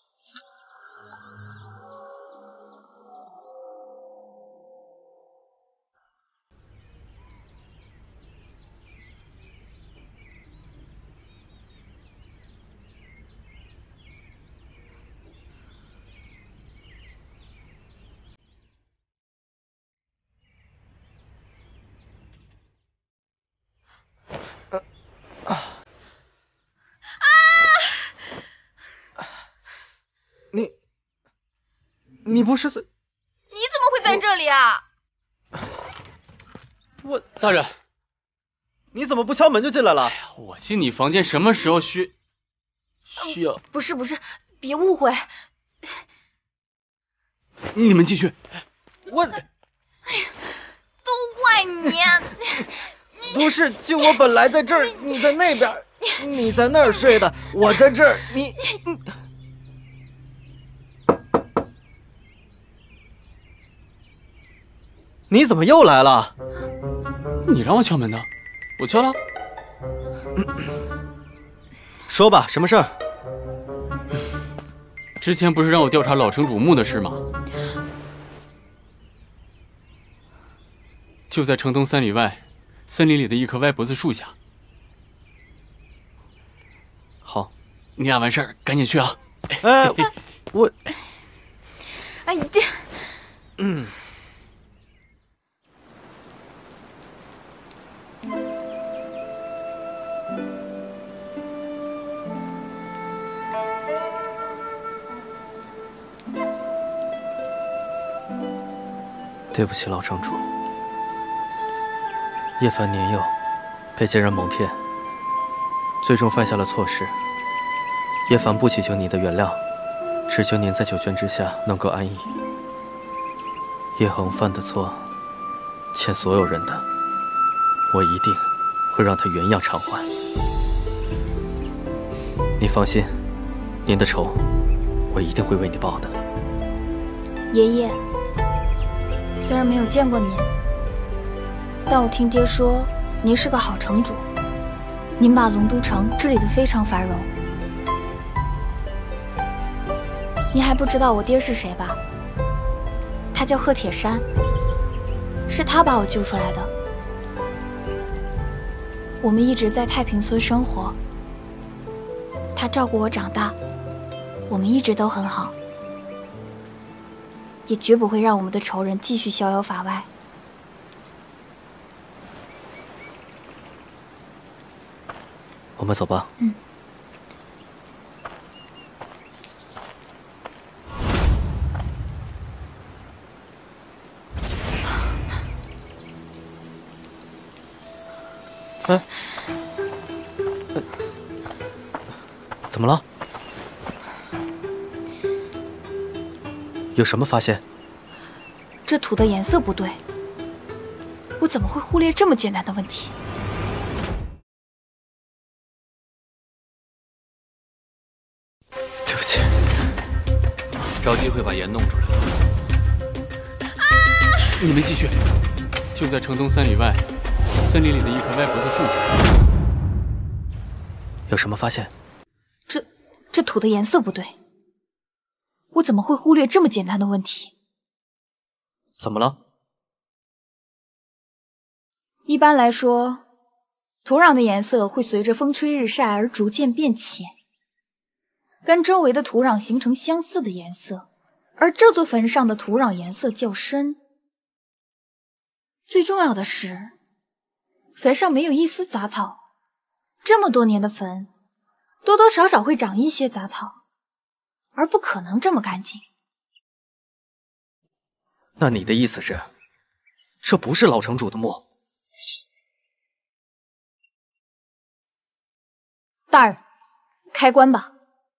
你，你不是是？ 你怎么会在这里啊？ 我大人， 你怎么不敲门就进来了？哎呀，我进你房间什么时候需需要？ 不是不是，别误会。 你们继续。 我， 哎呀，都怪你。 不是，就我本来在这儿，你在那边，你在那儿睡的，我在这儿，你。你怎么又来了？ 你让我敲门的，我敲了。 说吧，什么事儿？ 之前不是让我调查老城主墓的事吗？就在城东三里外，森林里的一棵歪脖子树下。 好， 你俩完事儿赶紧去啊！ 哎，我， 哎，这， 嗯。对不起，老城主。叶凡年幼，被奸人蒙骗，最终犯下了错事。叶凡不祈求你的原谅，只求您在九泉之下能够安逸。叶恒犯的错，欠所有人的，我一定会让他原样偿还。你放心，您的仇，我一定会为你报的。 爷爷。虽然没有见过您，但我听爹说， 您是个好城主，您把龙都城治理得非常繁荣。您还不知道我爹是谁吧？他叫贺铁山，是他把我救出来的。我们一直在太平村生活，他照顾我长大，我们一直都很好，也绝不会让我们的仇人继续逍遥法外。 我们走吧。 嗯。 哎，呃，怎么了？有什么发现？ 这土的颜色不对，我怎么会忽略这么简单的问题？ 对不起， 找机会把盐弄出来。 啊！你们继续。就在城东三里外，森林里的一棵歪脖子树下。 有什么发现？ 这这土的颜色不对，我怎么会忽略这么简单的问题？ 怎么了？ 一般来说，土壤的颜色会随着风吹日晒而逐渐变浅，跟周围的土壤形成相似的颜色，而这座坟上的土壤颜色较深。最重要的是，坟上没有一丝杂草。这么多年的坟，多多少少会长一些杂草，而不可能这么干净。 那你的意思是，这不是老城主的墓？ 大人，开棺吧。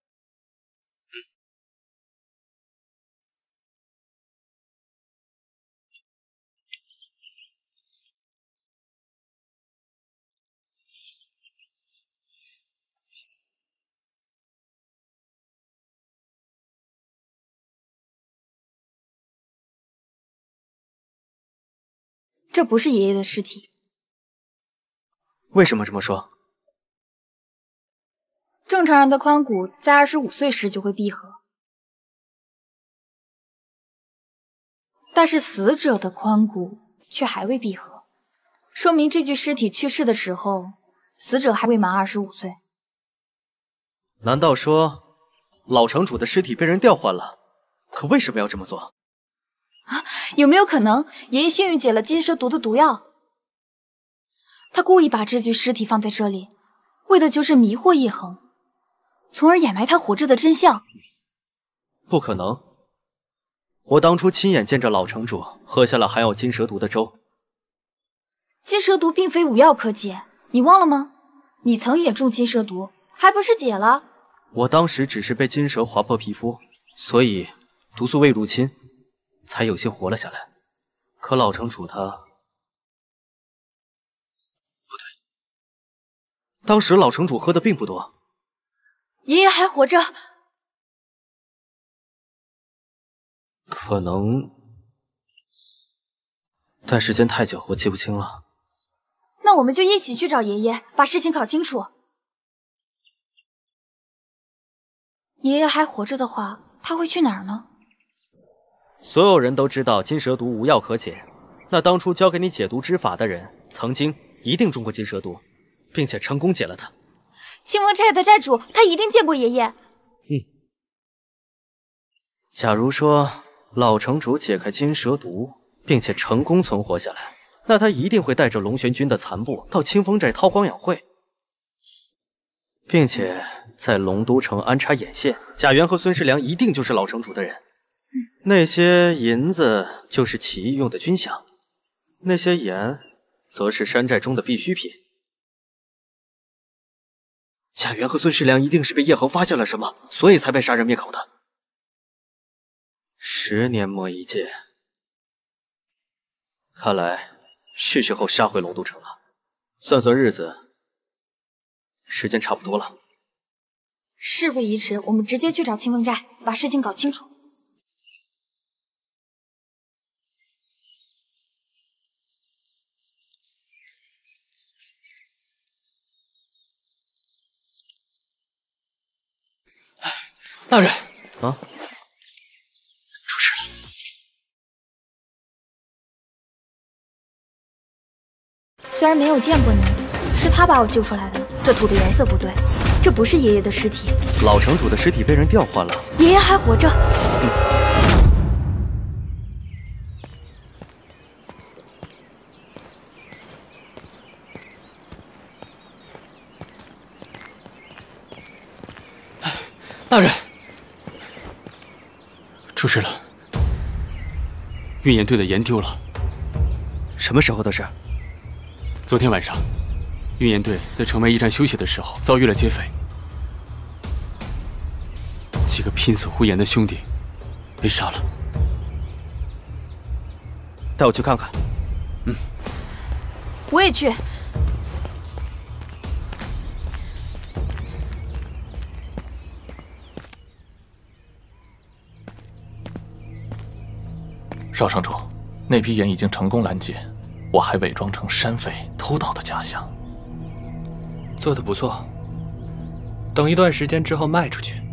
这不是爷爷的尸体。 为什么这么说？ 正常人的髋骨在二十五岁时就会闭合，但是死者的髋骨却还未闭合，说明这具尸体去世的时候，死者还未满二十五岁。 难道说老城主的尸体被人调换了？可为什么要这么做？ 啊，有没有可能爷爷幸运解了金蛇毒的毒药？他故意把这具尸体放在这里，为的就是迷惑叶恒，从而掩埋他活着的真相。 不可能！我当初亲眼见着老城主喝下了含有金蛇毒的粥。 金蛇毒并非无药可解，你忘了吗？你曾也中金蛇毒，还不是解了？ 我当时只是被金蛇划破皮肤，所以毒素未入侵，才有幸活了下来。可老城主他……不对，当时老城主喝的并不多。 爷爷还活着？ 可能，但时间太久，我记不清了。 那我们就一起去找爷爷，把事情搞清楚。爷爷还活着的话，他会去哪儿呢？ 所有人都知道金蛇毒无药可解，那当初教给你解毒之法的人，曾经一定中过金蛇毒，并且成功解了它。 清风寨的寨主，他一定见过爷爷。 嗯。假如说老城主解开金蛇毒，并且成功存活下来，那他一定会带着龙玄军的残部到清风寨韬光养晦，并且在龙都城安插眼线。贾元和孙世良一定就是老城主的人。那些银子就是起义用的军饷，那些盐则是山寨中的必需品。贾元和孙世良一定是被叶恒发现了什么，所以才被杀人灭口的。十年磨一剑，看来是时候杀回龙都城了。算算日子，时间差不多了。 事不宜迟，我们直接去找清风寨，把事情搞清楚。 大人啊， 出事了。 虽然没有见过你，是他把我救出来的。这土的颜色不对，这不是爷爷的尸体。 老城主的尸体被人调换了， 爷爷还活着。 嗯大人，出事了！运盐队的盐丢了。 什么时候的事？ 昨天晚上，运盐队在城外驿站休息的时候遭遇了劫匪，几个拼死护盐的兄弟被杀了。 带我去看看。 嗯， 我也去。 少城主，那批盐已经成功拦截，我还伪装成山匪偷盗的假象， 做得不错。等一段时间之后卖出去。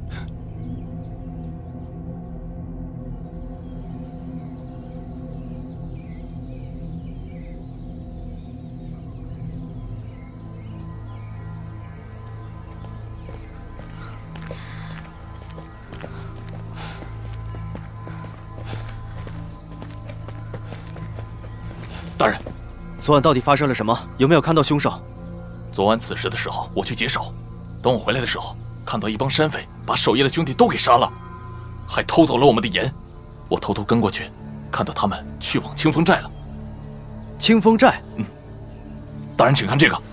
大人， 昨晚到底发生了什么？有没有看到凶手？ 昨晚此时的时候，我去解手，等我回来的时候，看到一帮山匪把守夜的兄弟都给杀了，还偷走了我们的盐。我偷偷跟过去，看到他们去往清风寨了。 清风寨？ 嗯。大人，请看这个，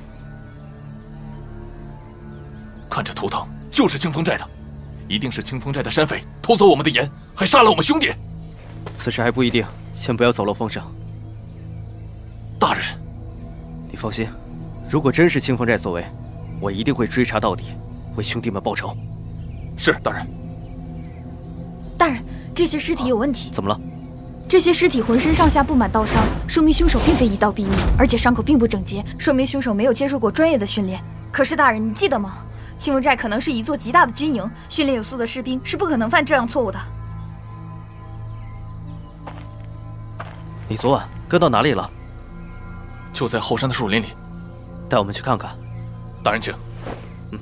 看这图腾，就是清风寨的，一定是清风寨的山匪偷走我们的盐，还杀了我们兄弟。 此事还不一定，先不要走漏风声。 大人， 你放心，如果真是清风寨所为，我一定会追查到底，为兄弟们报仇。 是，大人。 大人，这些尸体有问题。 怎么了？ 这些尸体浑身上下布满刀伤，说明凶手并非一刀毙命，而且伤口并不整洁，说明凶手没有接受过专业的训练。可是，大人，你记得吗？清风寨可能是一座极大的军营，训练有素的士兵是不可能犯这样错误的。 你昨晚跟到哪里了？ 就在后山的树林里， 带我们去看看。 大人，请。 嗯。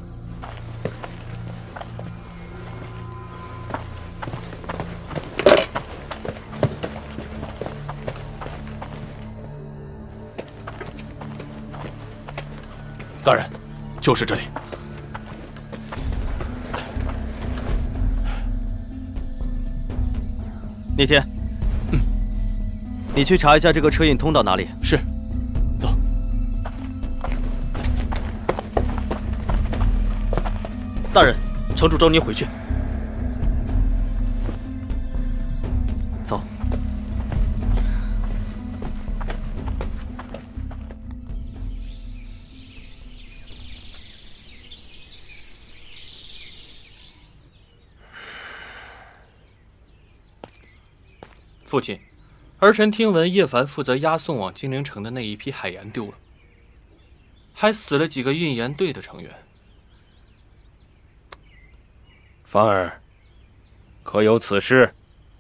大人，就是这里。 那天， 嗯， 你去查一下这个车印通到哪里。 是。 大人，城主召您回去。走。 父亲，儿臣听闻叶凡负责押送往金陵城的那一批海盐丢了，还死了几个运盐队的成员。 凡儿，可有此事？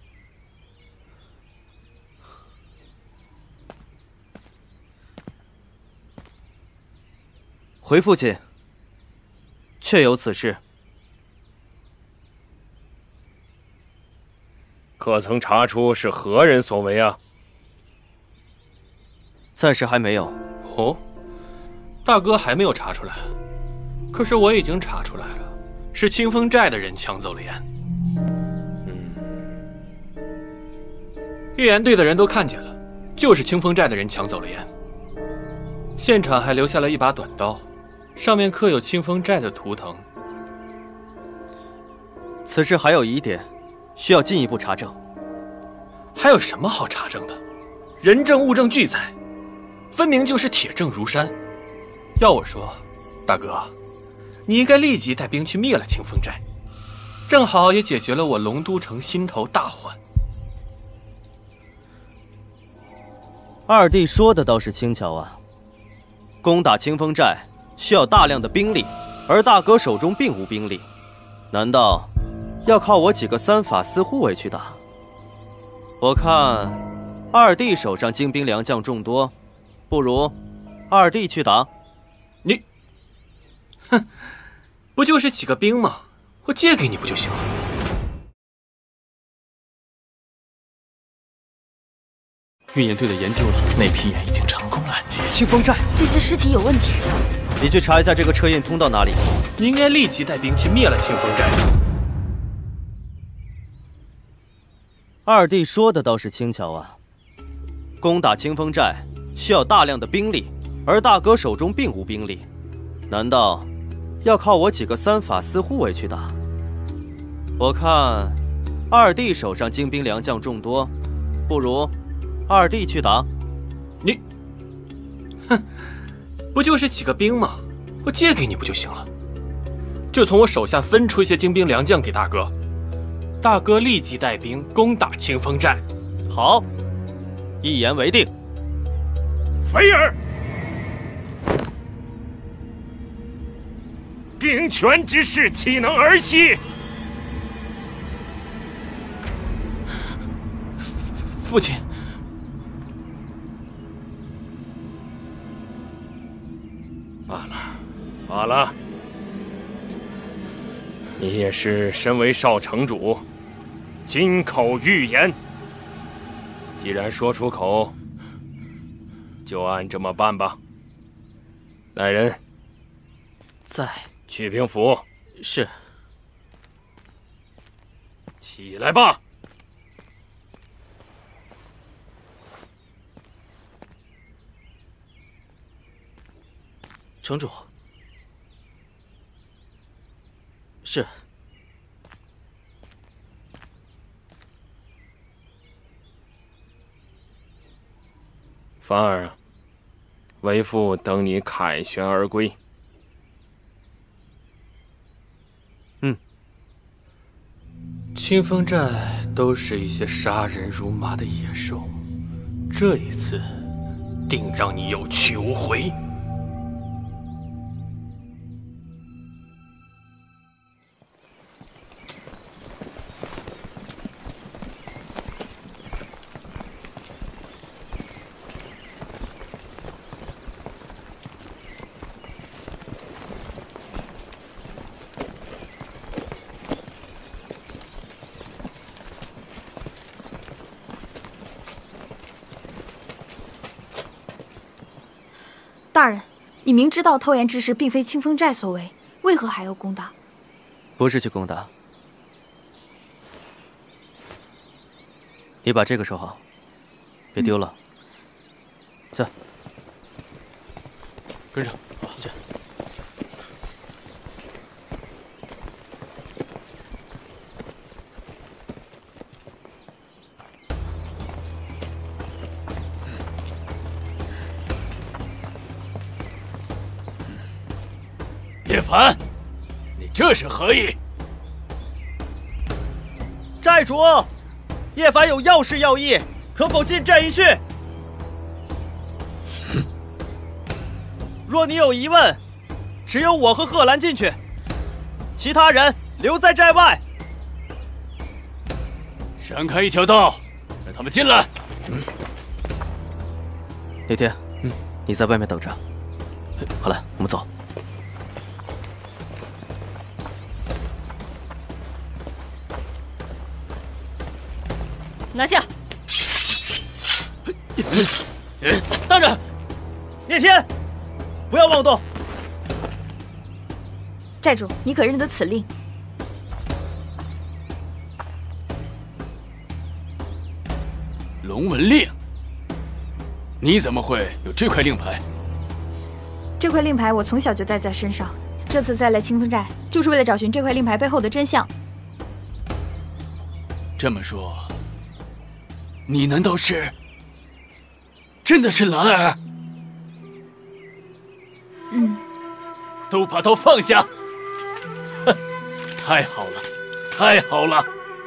回父亲，确有此事。 可曾查出是何人所为啊？ 暂时还没有。 哦，大哥还没有查出来，可是我已经查出来了。 是清风寨的人抢走了盐。嗯，运盐队的人都看见了，就是清风寨的人抢走了盐。现场还留下了一把短刀，上面刻有清风寨的图腾。 此事还有疑点，需要进一步查证。 还有什么好查证的？人证物证俱在，分明就是铁证如山。要我说，大哥。 你应该立即带兵去灭了清风寨，正好也解决了我龙都城心头大患。 二弟说的倒是轻巧啊。攻打清风寨需要大量的兵力，而大哥手中并无兵力， 难道要靠我几个三法司护卫去打？我看二弟手上精兵良将众多，不如二弟去打。 你，哼，不就是几个兵吗？我借给你不就行了？ 运盐队的盐丢了， 那批盐已经成功拦截。 清风寨， 这些尸体有问题。 你去查一下这个车运通到哪里。 你应该立即带兵去灭了清风寨。 二弟说的倒是轻巧啊，攻打清风寨需要大量的兵力，而大哥手中并无兵力，难道要靠我几个三法司护卫去打？我看二弟手上精兵良将众多，不如二弟去打。 你，哼，不就是几个兵吗？我借给你不就行了？就从我手下分出一些精兵良将给大哥，大哥立即带兵攻打清风寨。 好，一言为定。 菲儿，兵权之事岂能儿戏？ 父亲， 罢了，罢了。你也是身为少城主，金口玉言。既然说出口，就按这么办吧。来人， 在去兵府。 是。 起来吧。 城主。是。 凡儿啊，为父等你凯旋而归。 嗯。 清风寨都是一些杀人如麻的野兽，这一次定让你有去无回。 大人，你明知道偷盐之事并非清风寨所为，为何还要攻打？ 不是去攻打。你把这个收好，别丢了。嗯、走， 跟上。 去。 叶凡，你这是何意？ 寨主，叶凡有要事要议，可否进寨一叙？若你有疑问，只有我和贺兰进去，其他人留在寨外。 闪开一条道，让他们进来。 嗯。那天，嗯，你在外面等着。贺兰，我们走。 拿下！ 大人，聂天，不要妄动！ 寨主，你可认得此令？ 龙纹令？你怎么会有这块令牌？ 这块令牌我从小就带在身上，这次再来清风寨，就是为了找寻这块令牌背后的真相。 这么说，你难道是真的是兰儿？ 嗯。 都把刀放下！太好了，太好了！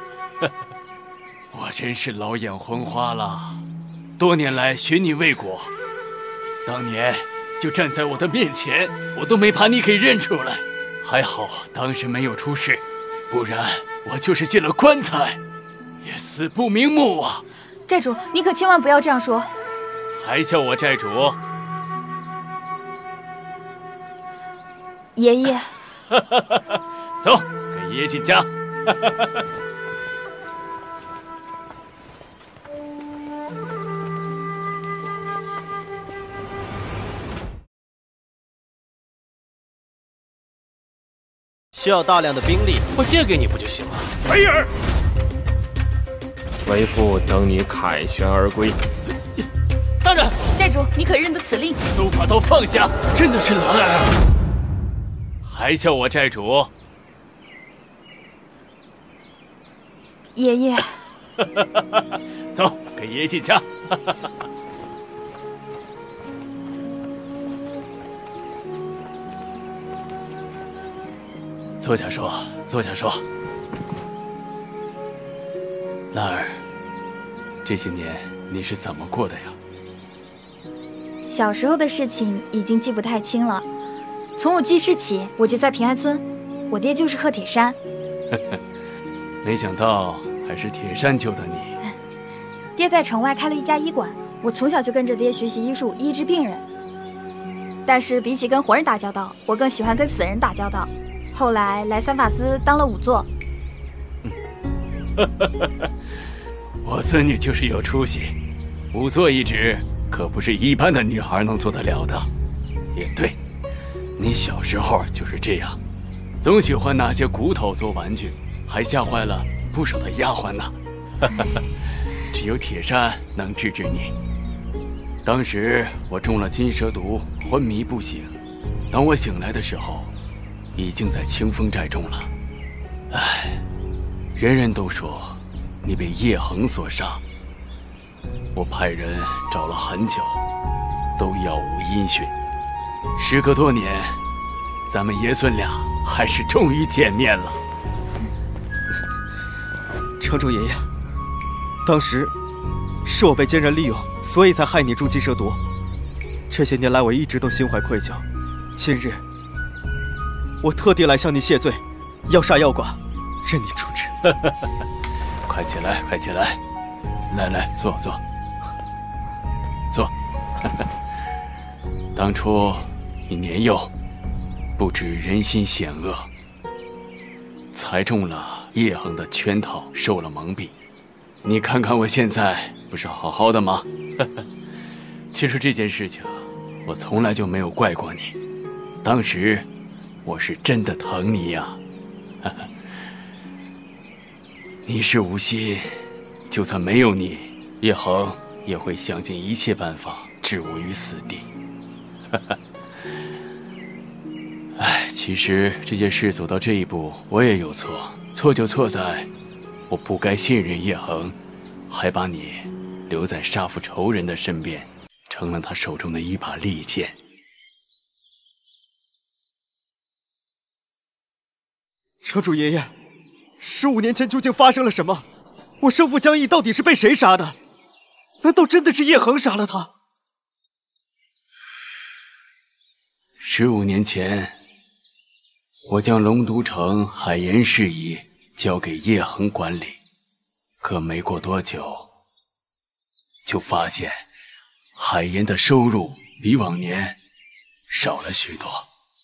我真是老眼昏花了。多年来寻你未果，当年就站在我的面前，我都没把你给认出来。还好当时没有出事， 不然我就是进了棺材，也死不瞑目啊！ 寨主，你可千万不要这样说。 还叫我寨主？ 爷爷， 走，跟爷爷进家。 需要大量的兵力， 我借给你不就行了？ 菲儿， 为父等你凯旋而归。 大人， 寨主，你可认得此令？ 都把刀放下！真的是兰儿，还叫我寨主？ 爷爷， 走，跟爷爷进家。坐下说，坐下说。兰儿，这些年你是怎么过的呀？ 小时候的事情已经记不太清了。从我记事起，我就在平安村，我爹就是贺铁山。 没想到还是铁山救的你。 爹在城外开了一家医馆，我从小就跟着爹学习医术，医治病人。但是比起跟活人打交道，我更喜欢跟死人打交道。后来来三法司当了仵作。 我孙女就是有出息，仵作一职可不是一般的女孩能做得了的。也对，你小时候就是这样，总喜欢拿些骨头做玩具，还吓坏了不少的丫鬟呢。只有铁山能治治你。当时我中了金蛇毒，昏迷不醒。当我醒来的时候，已经在清风寨中了。唉，人人都说你被叶恒所杀，我派人找了很久，都杳无音讯。时隔多年，咱们爷孙俩还是终于见面了。 城主爷爷，当时是我被奸人利用，所以才害你中金蛇毒。这些年来，我一直都心怀愧疚。今日，我特地来向你谢罪，要杀要剐，任你处置。 快起来，快起来！来来，坐坐，坐。当初你年幼，不知人心险恶，才中了叶恒的圈套，受了蒙蔽。你看看我现在，不是好好的吗？其实这件事情，我从来就没有怪过你。当时我是真的疼你呀。你是无心，就算没有你，叶恒也会想尽一切办法置我于死地。唉，其实这件事走到这一步，我也有错，错就错在我不该信任叶恒，还把你留在杀父仇人的身边，成了他手中的一把利剑。 城主爷爷，十五年前究竟发生了什么？我生父江毅到底是被谁杀的？难道真的是叶恒杀了他？ 十五年前，我将龙都城海盐事宜交给叶恒管理，可没过多久，就发现海盐的收入比往年少了许多。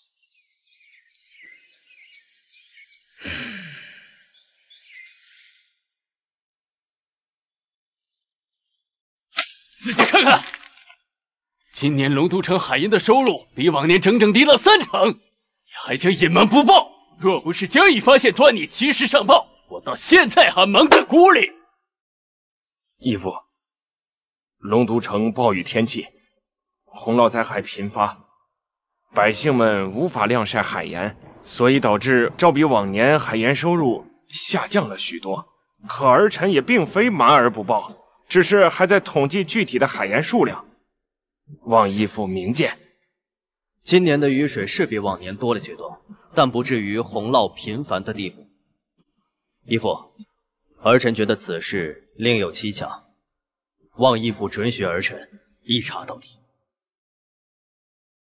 仔细看看，今年龙都城海盐的收入比往年整整低了三成，你还想隐瞒不报？若不是江毅发现端倪，及时上报，我到现在还蒙在鼓里。 义父，龙都城暴雨天气，洪涝灾害频发，百姓们无法晾晒海盐，所以导致照比往年海盐收入下降了许多。可儿臣也并非瞒而不报，只是还在统计具体的海盐数量，望义父明鉴。 今年的雨水是比往年多了许多，但不至于洪涝频繁的地步。义父，儿臣觉得此事另有蹊跷，望义父准许儿臣一查到底。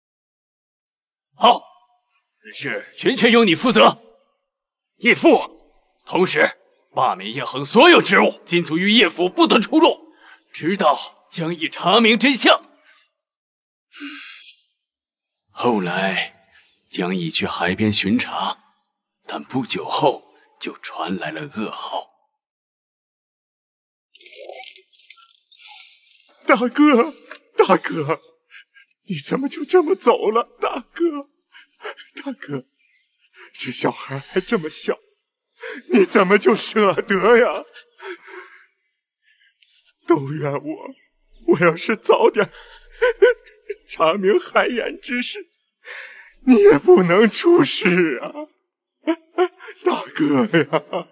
好，此事全权由你负责。 义父， 同时罢免叶恒所有职务，禁足于叶府，不得出入，直到将以查明真相。后来，江毅去海边巡查，但不久后就传来了噩耗。 大哥，大哥，你怎么就这么走了？大哥，大哥，这小孩还这么小，你怎么就舍得呀？都怨我，我要是早点查明海盐之事，你也不能出事啊，大哥呀！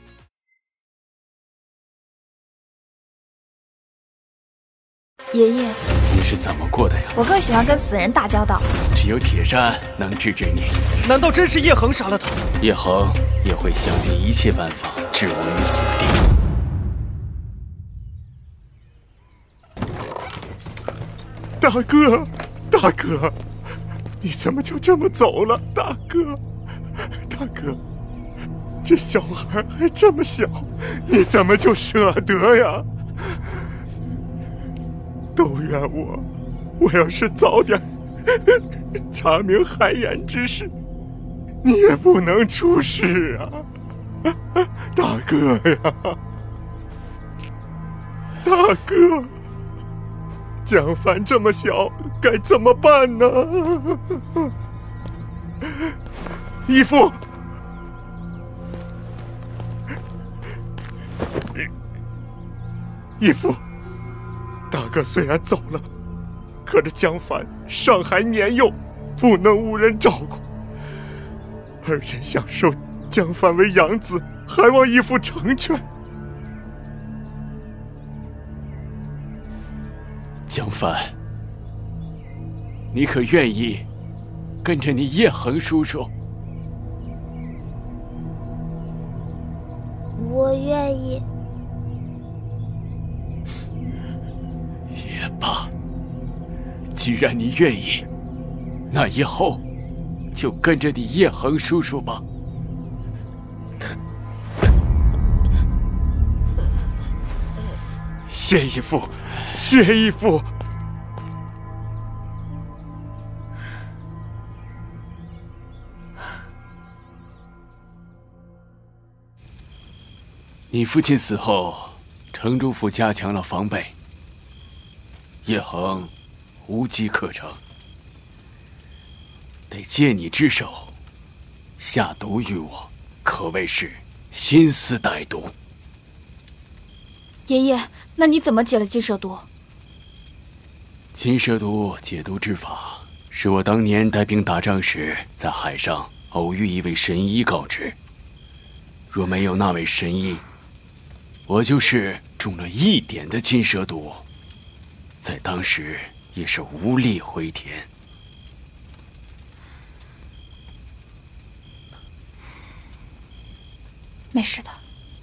爷爷， 你是怎么过的呀？ 我更喜欢跟死人打交道。 只有铁山能治治你。 难道真是叶恒杀了他？ 叶恒也会想尽一切办法置我于死地。大哥，大哥，你怎么就这么走了？大哥，大哥，这小孩还这么小，你怎么就舍得呀？都怨我，我要是早点查明海盐之事，你也不能出事啊，大哥呀，大哥，江帆这么小，该怎么办呢？义父，义父。大哥虽然走了，可这江帆尚还年幼，不能无人照顾。儿臣想收江帆为养子，还望义父成全。 江帆，你可愿意跟着你叶恒叔叔？ 我愿意。 也罢，既然你愿意，那以后就跟着你叶恒叔叔吧。 谢义父，谢义父。 你父亲死后，城主府加强了防备。叶恒无机可乘，得借你之手下毒于我，可谓是心思歹毒。 爷爷，那你怎么解了金蛇毒？ 金蛇毒解毒之法，是我当年带兵打仗时，在海上偶遇一位神医告知。若没有那位神医，我就是中了一点的金蛇毒，在当时也是无力回天。 没事的。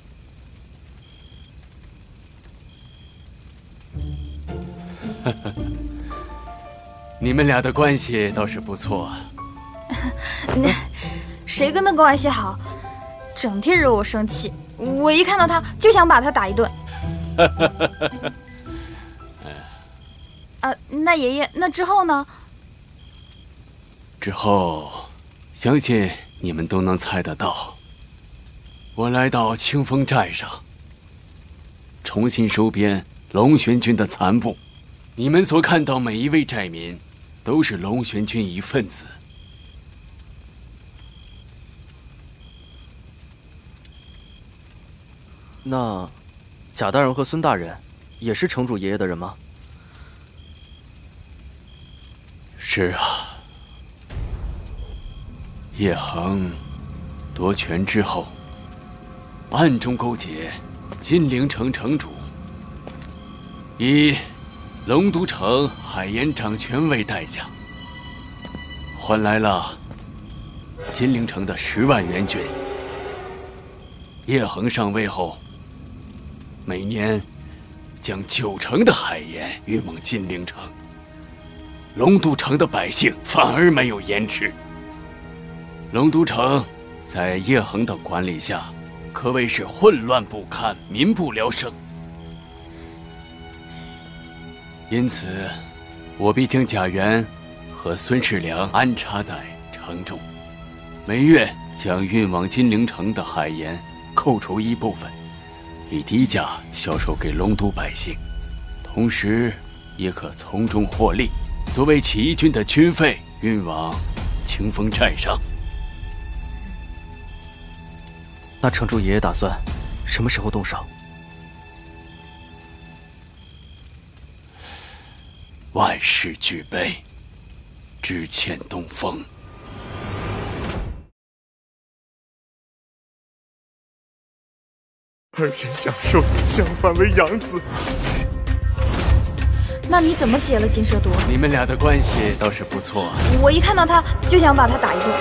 你们俩的关系倒是不错啊。 那谁跟他关系好，整天惹我生气，我一看到他就想把他打一顿。啊，那爷爷，那之后呢？ 之后，相信你们都能猜得到。我来到清风寨上，重新收编龙玄军的残部。你们所看到每一位寨民，都是龙玄军一份子。 那贾大人和孙大人也是城主爷爷的人吗？ 是啊，叶恒夺权之后，暗中勾结金陵城城主，以龙都城海盐掌权为代价，换来了金陵城的十万援军。叶恒上位后，每年将九成的海盐运往金陵城，龙都城的百姓反而没有盐吃。龙都城在叶恒的管理下， 可谓是混乱不堪，民不聊生。因此，我必将贾元和孙世良安插在城中，每月将运往金陵城的海盐扣除一部分，以低价销售给龙都百姓，同时也可从中获利，作为起义军的军费运往清风寨上。 那城主爷爷打算什么时候动手？ 万事俱备，只欠东风。 二人想收江帆为养子， 那你怎么解了金蛇毒？ 你们俩的关系倒是不错。 我一看到他就想把他打一顿。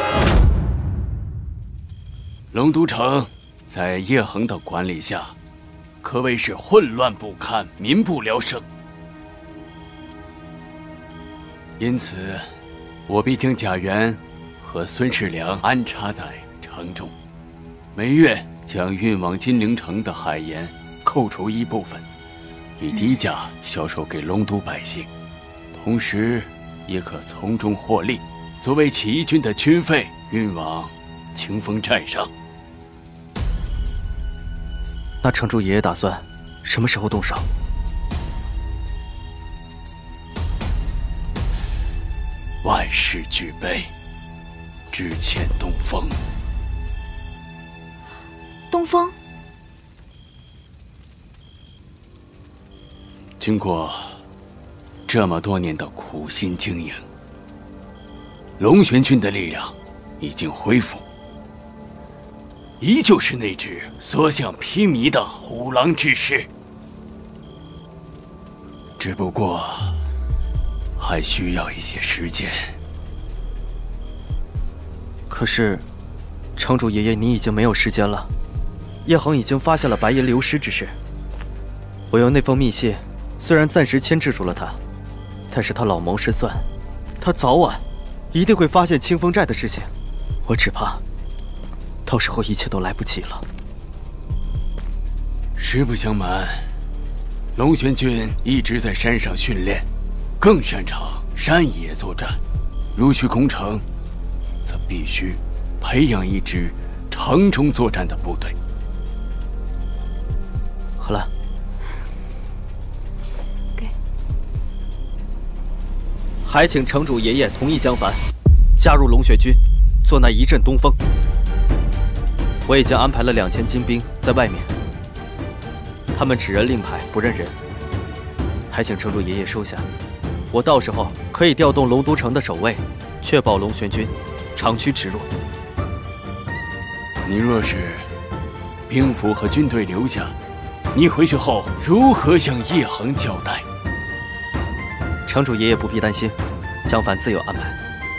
龙都城在叶恒的管理下，可谓是混乱不堪，民不聊生。因此，我必将贾元和孙世良安插在城中，每月将运往金陵城的海盐扣除一部分，以低价销售给龙都百姓，同时也可从中获利，作为起义军的军费运往清风寨上。 那城主爷爷打算什么时候动手？ 万事俱备，只欠东风。 东风？ 经过这么多年的苦心经营，龙玄军的力量已经恢复，依旧是那只所向披靡的虎狼之师，只不过还需要一些时间。 可是，城主爷爷，你已经没有时间了。叶恒已经发现了白银流失之事。我用那封密信，虽然暂时牵制住了他，但是他老谋深算，他早晚一定会发现清风寨的事情。我只怕，到时候一切都来不及了。 实不相瞒，龙玄军一直在山上训练，更擅长山野作战。如需攻城，则必须培养一支城中作战的部队。 荷兰， 给， 还请城主爷爷同意江帆加入龙玄军，做那一阵东风。我已经安排了两千精兵在外面，他们只认令牌不认人，还请城主爷爷收下。我到时候可以调动龙都城的守卫，确保龙玄军长驱直入。 你若是兵符和军队留下，你回去后如何向叶恒交代？ 城主爷爷不必担心，江帆自有安排。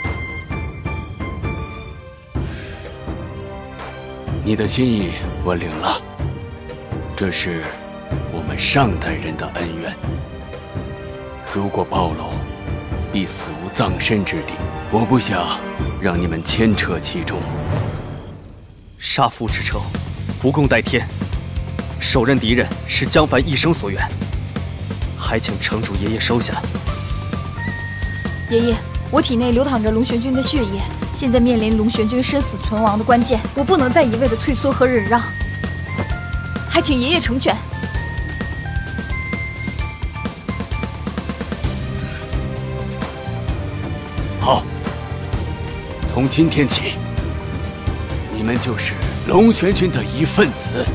你的心意我领了，这是我们上代人的恩怨，如果暴露，必死无葬身之地。我不想让你们牵扯其中。 杀父之仇，不共戴天。手刃敌人是江帆一生所愿，还请城主爷爷收下。 爷爷，我体内流淌着龙玄军的血液，现在面临龙玄军生死存亡的关键，我不能再一味的退缩和忍让，还请爷爷成全。 好，从今天起，你们就是龙玄军的一份子。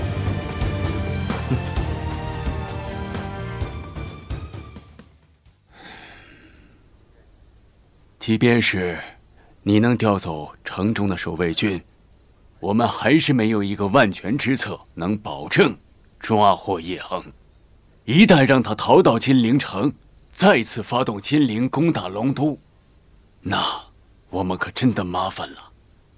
即便是你能调走城中的守卫军，我们还是没有一个万全之策能保证抓获叶恒。一旦让他逃到金陵城，再次发动金陵攻打龙都，那我们可真的麻烦了。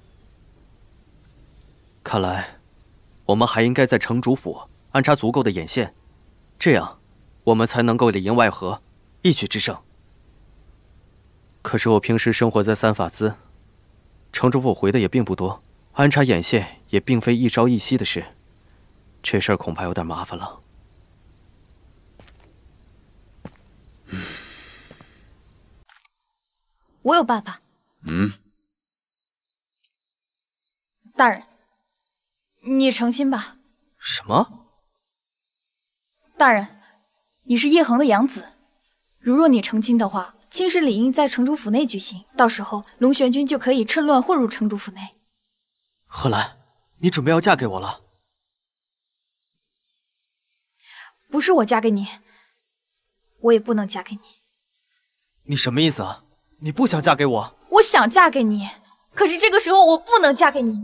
看来，我们还应该在城主府安插足够的眼线，这样我们才能够里应外合，一举制胜。可是我平时生活在三法司，城主府回的也并不多，安插眼线也并非一朝一夕的事。 这事儿恐怕有点麻烦了。 嗯，我有办法。 嗯， 大人，你成亲吧。 什么？ 大人，你是叶恒的养子，如若你成亲的话，亲事理应在城主府内举行，到时候龙玄君就可以趁乱混入城主府内。 贺兰，你准备要嫁给我了？ 不是我嫁给你，我也不能嫁给你。 你什么意思啊？你不想嫁给我？ 我想嫁给你，可是这个时候我不能嫁给你。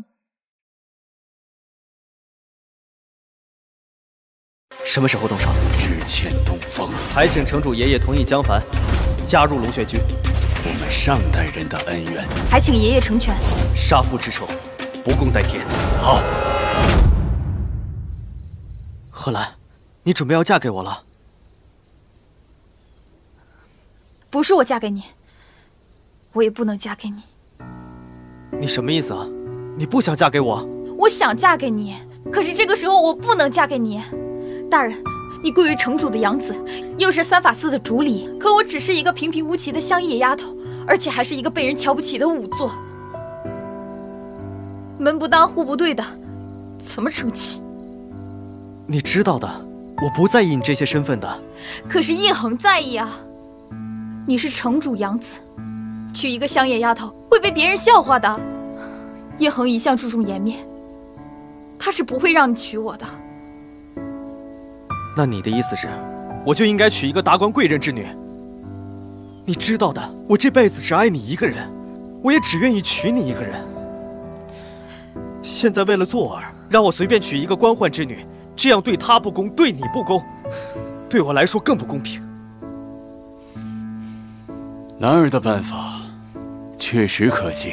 什么时候动手？ 只欠东风。 还请城主爷爷同意江凡加入龙血军。 我们上代人的恩怨， 还请爷爷成全。 杀父之仇，不共戴天。 好。 贺兰，你准备要嫁给我了？ 不是我嫁给你，我也不能嫁给你。 你什么意思啊？你不想嫁给我？ 我想嫁给你，可是这个时候我不能嫁给你。大人，你贵为城主的养子，又是三法司的主理，可我只是一个平平无奇的乡野丫头，而且还是一个被人瞧不起的仵作，门不当户不对的，怎么成亲？ 你知道的，我不在意你这些身份的。 可是叶恒在意啊！你是城主养子，娶一个乡野丫头会被别人笑话的。叶恒一向注重颜面，他是不会让你娶我的。 那你的意思是，我就应该娶一个达官贵人之女？你知道的，我这辈子只爱你一个人，我也只愿意娶你一个人。现在为了做儿，让我随便娶一个官宦之女，这样对他不公，对你不公，对我来说更不公平。 兰儿的办法确实可行，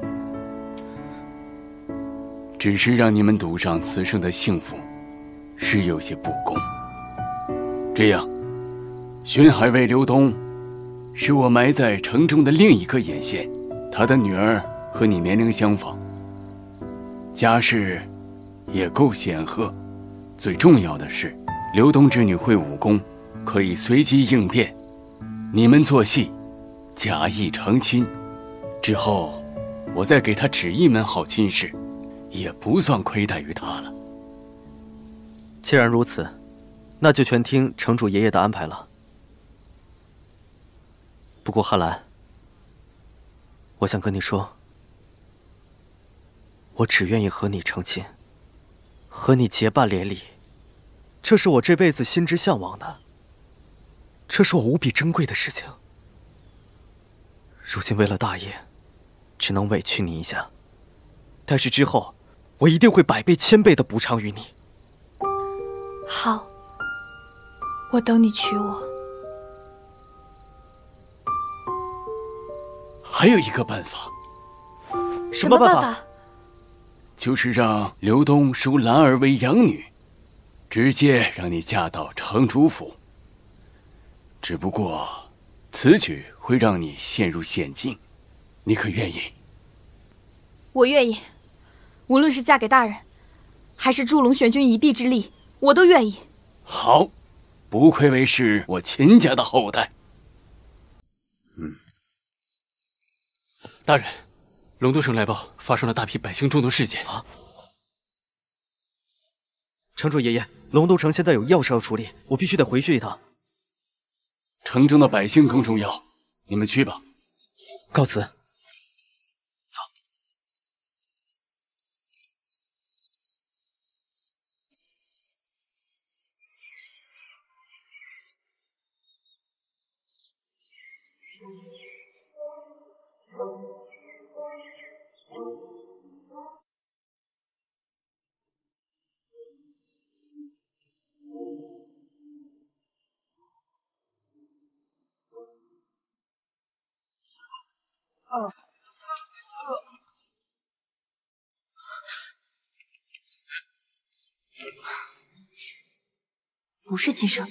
只是让你们赌上此生的幸福，是有些不公。这样，巡海卫刘东是我埋在城中的另一个眼线，他的女儿和你年龄相仿，家世也够显赫。最重要的是，刘东之女会武功，可以随机应变。你们做戏，假意成亲，之后我再给她指一门好亲事，也不算亏待于她了。 既然如此，那就全听城主爷爷的安排了。不过，贺兰，我想跟你说，我只愿意和你成亲，和你结伴连理，这是我这辈子心之向往的，这是我无比珍贵的事情。如今为了大业，只能委屈你一下，但是之后，我一定会百倍千倍的补偿于你。 好，我等你娶我。 还有一个办法。 什么办法？ 就是让刘东收兰儿为养女，直接让你嫁到城主府。只不过此举会让你陷入险境，你可愿意？ 我愿意，无论是嫁给大人，还是助龙玄君一臂之力，我都愿意。 好，不愧为是我秦家的后代。嗯，大人，龙都城来报，发生了大批百姓中毒事件啊！ 城主爷爷，龙都城现在有要事要处理，我必须得回去一趟。 城中的百姓更重要，你们去吧。 告辞。 哦，不是金蛇毒。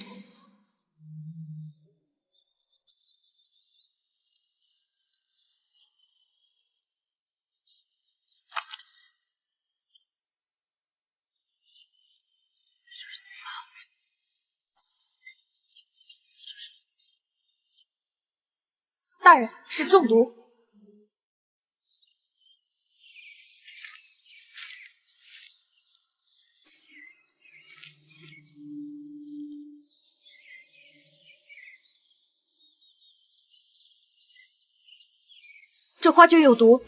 大人，是中毒。这花卷有毒。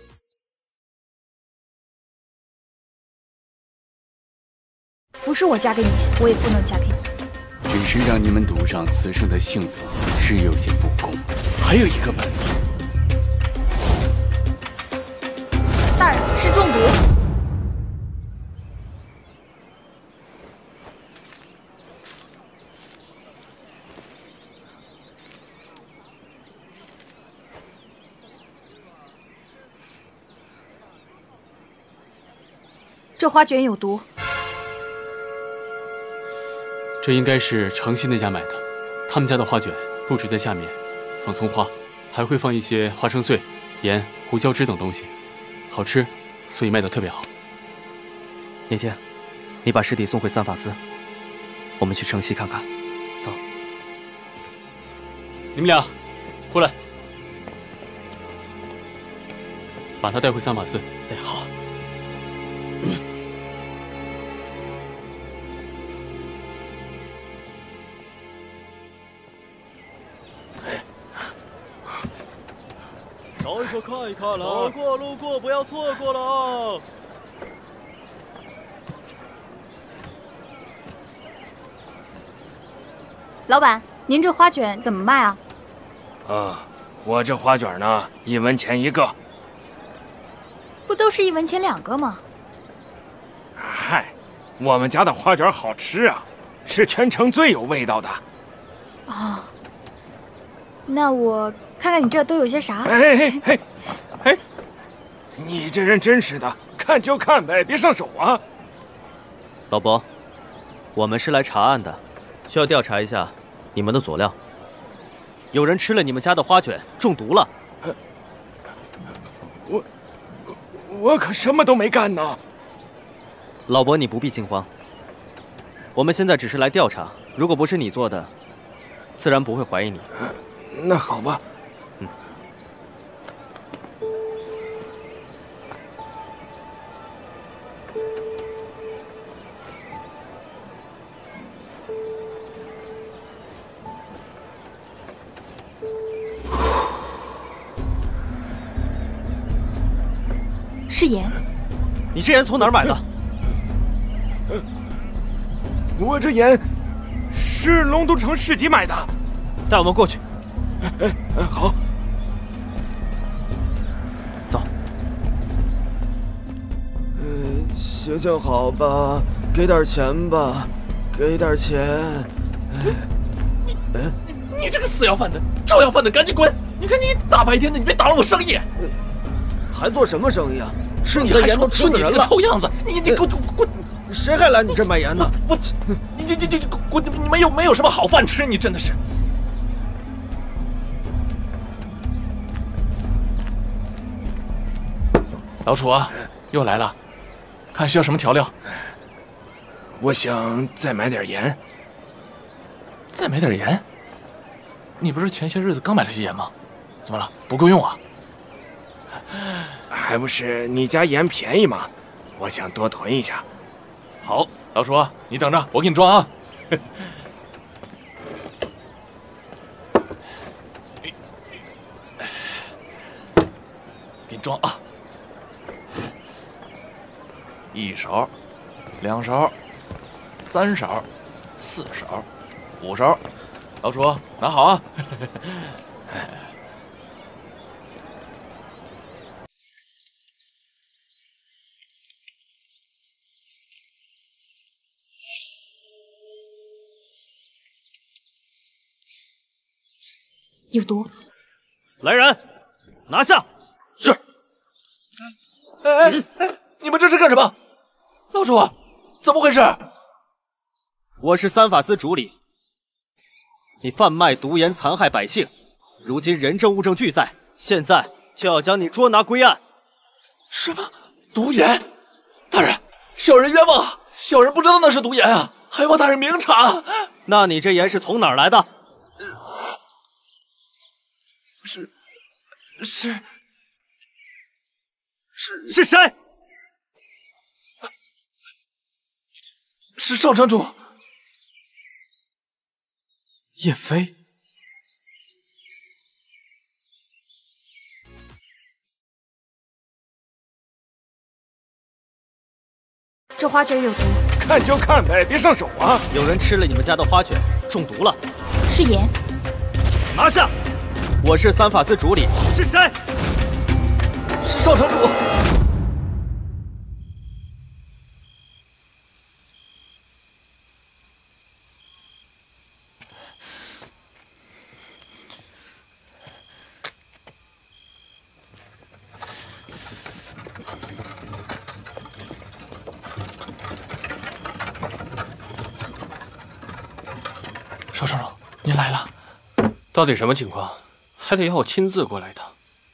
不是我嫁给你，我也不能嫁给你。 只是让你们赌上此生的幸福，是有些不公。还有一个办法。 大人，是中毒。这花卷有毒。 这应该是诚心那家买的，他们家的花卷不止在下面放葱花，还会放一些花生碎、盐、胡椒汁等东西，好吃，所以卖的特别好。 那天，你把尸体送回三法司，我们去城西看看。走。 你们俩，过来，把他带回三法司。 哎，好。 找一手看一看了，走过路过不要错过了。 老板，您这花卷怎么卖啊？ 啊，我这花卷呢，一文钱一个。 不都是一文钱两个吗？ 嗨，我们家的花卷好吃啊，是全城最有味道的。 啊，那我看看你这都有些啥？ 哎哎哎哎，你这人真是的，看就看呗，别上手啊！ 老伯，我们是来查案的，需要调查一下你们的佐料。有人吃了你们家的花卷，中毒了。 我我可什么都没干呢。 老伯，你不必惊慌。我们现在只是来调查，如果不是你做的，自然不会怀疑你。 那好吧。 嗯。 是盐。 你这盐从哪儿买的？ 我这盐是龙都城市集买的。 带我们过去。 哎哎，好。 走。 嗯，行行好吧，给点钱吧，给点钱。 你你你这个死要饭的，照要饭的，赶紧滚！你看你大白天的，你别打扰我生意。 还做什么生意啊？吃你的盐都吃死人了！ 臭样子！你你滚滚滚！ 谁还来你这卖盐呢？ 我你你你你滚！你没有没有什么好饭吃，你真的是。老楚啊，又来了，看需要什么调料？ 我想再买点盐。 再买点盐？你不是前些日子刚买了些盐吗？怎么了？不够用啊？ 还不是你家盐便宜嘛，我想多囤一下。 好，老楚，你等着，我给你装啊。给你装啊。一勺，两勺，三勺，四勺，五勺。老楚，拿好啊。 有毒！ 来人，拿下！ 是。哎哎哎，你们这是干什么？老楚，怎么回事？ 我是三法司主理，你贩卖毒盐残害百姓，如今人证物证俱在，现在就要将你捉拿归案。 什么毒盐？大人，小人冤枉，小人不知道那是毒盐啊，还望大人明察。 那你这盐是从哪儿来的？ 是是是是谁？ 是少城主叶飞。 这花卷有毒， 看就看呗，别上手啊！ 有人吃了你们家的花卷，中毒了。 是盐。 拿下！我是三法司主理。 是谁？ 是少城主。少城主，您来了。 到底什么情况？还得要我亲自过来一趟。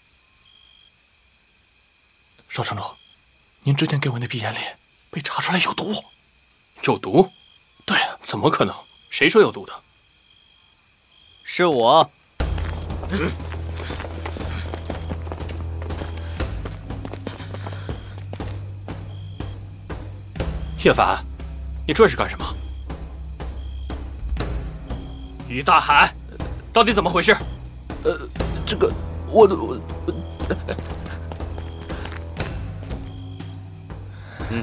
少城主，您之前给我那批盐里被查出来有毒。 有毒？ 对， 怎么可能？谁说有毒的？ 是我。 嗯、叶凡，你这是干什么？于大海，到底怎么回事？ 呃，这个，我我我， 嗯，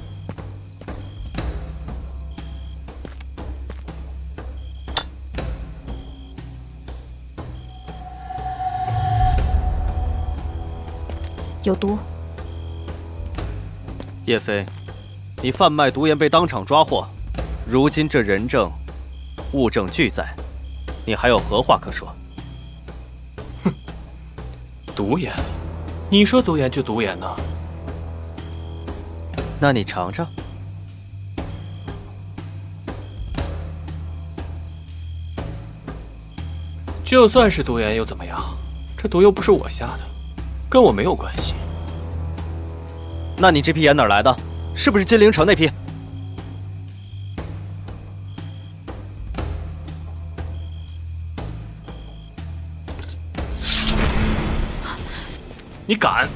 有毒。 叶飞，你贩卖毒盐被当场抓获，如今这人证、物证俱在，你还有何话可说？ 哼，毒盐？你说毒盐就毒盐呢？ 那你尝尝。 就算是毒盐又怎么样？这毒又不是我下的，跟我没有关系。 那你这批盐哪儿来的？是不是金陵城那批？ 你敢？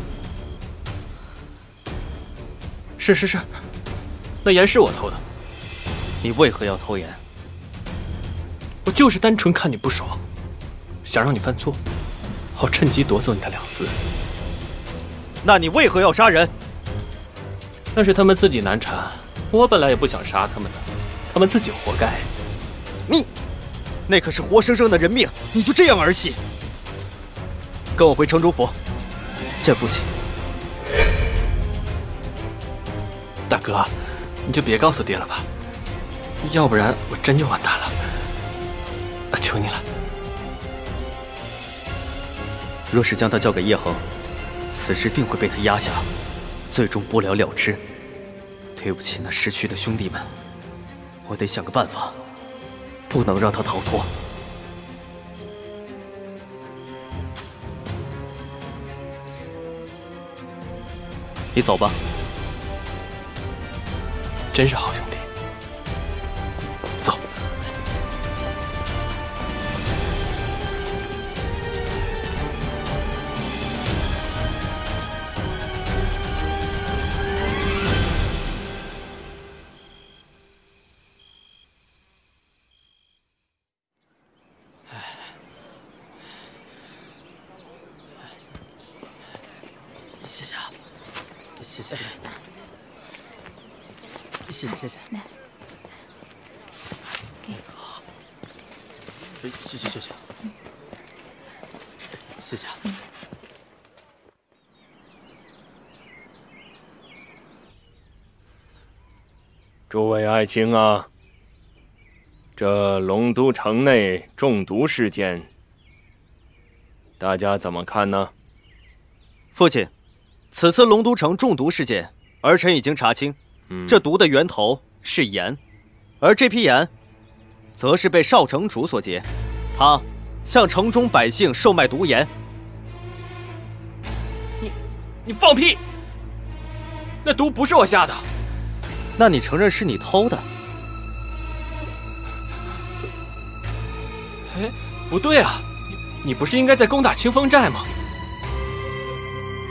是是是，那盐是我偷的。 你为何要偷盐？ 我就是单纯看你不爽，想让你犯错，好趁机夺走你的两丝。 那你为何要杀人？ 那是他们自己难产，我本来也不想杀他们的，他们自己活该。 你，那可是活生生的人命，你就这样儿戏？跟我回城主府。见父亲。 大哥，你就别告诉爹了吧，要不然我真就完蛋了。求你了。 若是将他交给叶恒，此事定会被他压下，最终不了了之。对不起那逝去的兄弟们，我得想个办法，不能让他逃脱。你走吧。 真是好兄弟。走。 谢谢啊，谢谢。谢谢谢谢。 来，给。 谢谢谢谢。谢谢。 诸位爱卿啊，这龙都城内中毒事件，大家怎么看呢？ 父亲，此次龙都城中毒事件，儿臣已经查清。嗯、这毒的源头是盐，而这批盐，则是被少城主所劫。他向城中百姓售卖毒盐。 你，你放屁！那毒不是我下的。 那你承认是你偷的？ 哎，不对啊，你，你不是应该在攻打清风寨吗？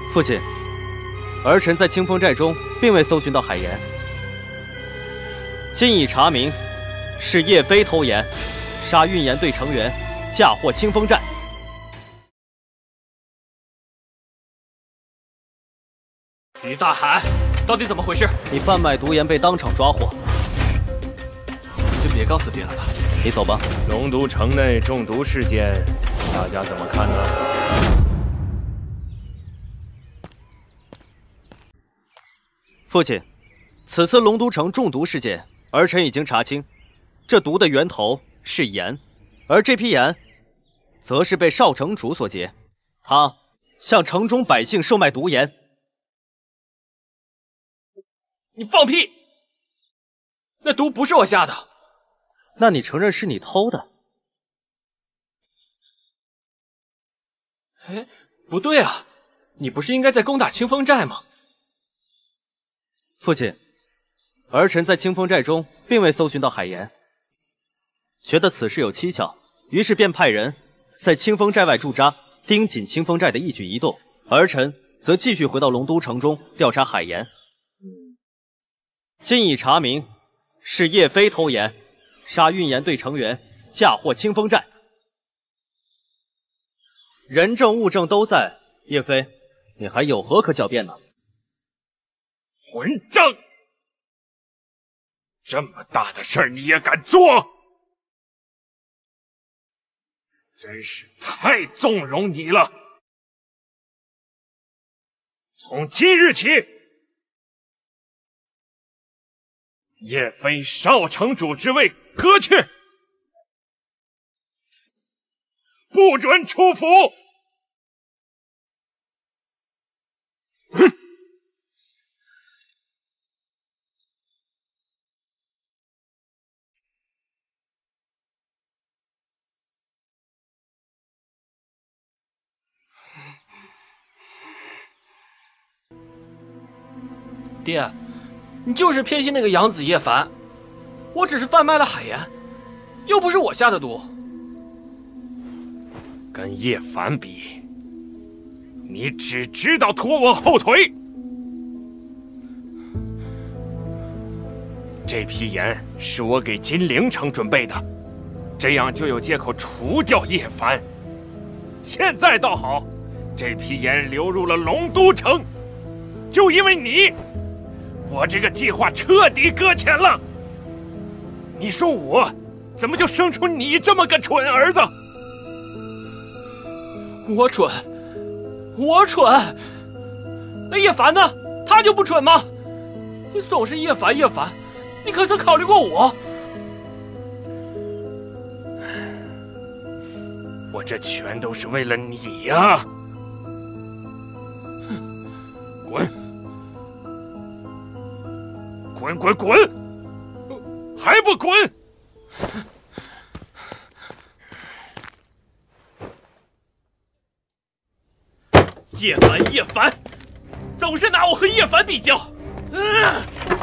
父亲，儿臣在清风寨中并未搜寻到海盐，今已查明，是叶飞偷盐，杀运盐队成员，嫁祸清风寨。 于大海，到底怎么回事？ 你贩卖毒盐被当场抓获， 你就别告诉爹了吧。 你走吧。 龙都城内中毒事件，大家怎么看呢？ 父亲，此次龙都城中毒事件，儿臣已经查清，这毒的源头是盐，而这批盐，则是被少城主所劫，他向城中百姓售卖毒盐。 你放屁！那毒不是我下的。 那你承认是你偷的？ 哎，不对啊，你不是应该在攻打清风寨吗？ 父亲，儿臣在清风寨中并未搜寻到海盐，觉得此事有蹊跷，于是便派人在清风寨外驻扎，盯紧清风寨的一举一动。儿臣则继续回到龙都城中调查海盐。今已查明，是叶飞偷盐，杀运盐队成员，嫁祸清风寨。人证物证都在，叶飞，你还有何可狡辩呢？ 混账！这么大的事儿你也敢做？真是太纵容你了！从今日起，叶飞少城主之位革去，不准出府！哼！ 爹，你就是偏心那个养子叶凡，我只是贩卖了海盐，又不是我下的毒。 跟叶凡比，你只知道拖我后腿。这批盐是我给金陵城准备的，这样就有借口除掉叶凡。现在倒好，这批盐流入了龙都城，就因为你，我这个计划彻底搁浅了。你说我怎么就生出你这么个蠢儿子？ 我蠢，我蠢。那叶凡呢？他就不蠢吗？你总是叶凡叶凡，你可曾考虑过我？ 我这全都是为了你呀！滚！滚滚滚！还不滚！ 叶凡，叶凡，总是拿我和叶凡比较。嗯，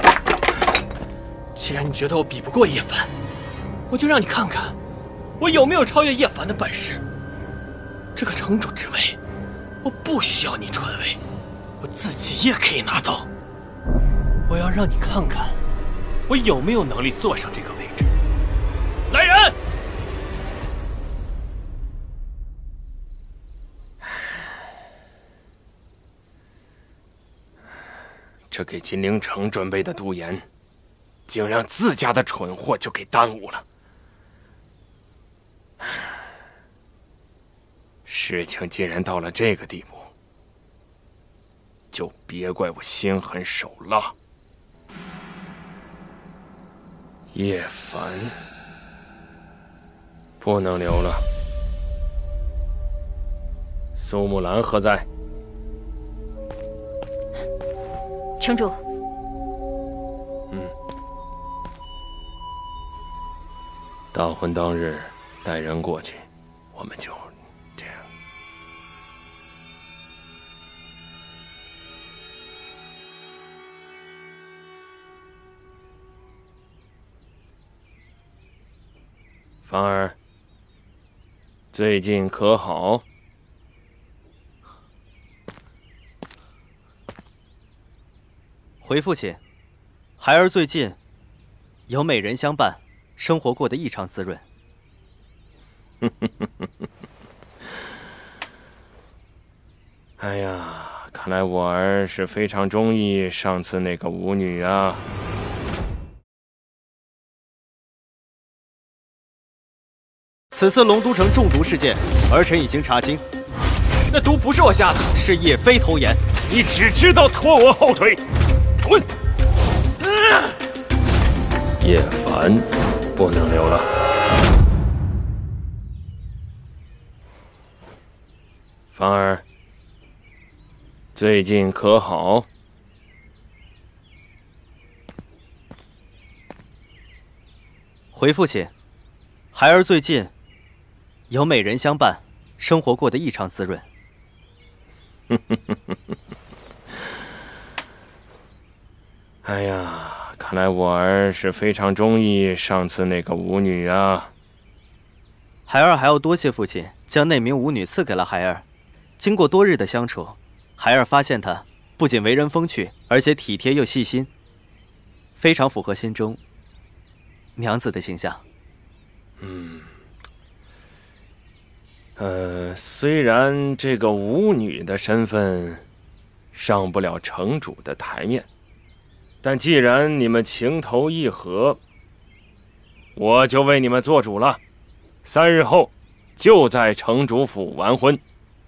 既然你觉得我比不过叶凡，我就让你看看我有没有超越叶凡的本事。这个城主之位，我不需要你传位，我自己也可以拿到。我要让你看看我有没有能力坐上这个位置。来人！ 这给金陵城准备的毒盐，竟让自家的蠢货就给耽误了。事情既然到了这个地步，就别怪我心狠手辣。叶凡不能留了。苏木兰何在？ 城主。 嗯。大婚当日带人过去，我们就这样。凡儿，最近可好？ 回父亲，孩儿最近有美人相伴，生活过得异常滋润。 哎呀，看来我儿是非常中意上次那个舞女啊。 此次龙都城中毒事件，儿臣已经查清， 那毒不是我下的， 是叶飞投盐。 你只知道拖我后腿，滚！ 叶凡，不能留了。凡儿，最近可好？ 回父亲，孩儿最近有美人相伴，生活过得异常滋润。 哎呀，看来我儿是非常中意上次那个舞女啊。 孩儿还要多谢父亲将那名舞女赐给了孩儿。经过多日的相处，孩儿发现她不仅为人风趣，而且体贴又细心，非常符合心中娘子的形象。 嗯，呃，虽然这个舞女的身份上不了城主的台面，但既然你们情投意合，我就为你们做主了。三日后就在城主府完婚。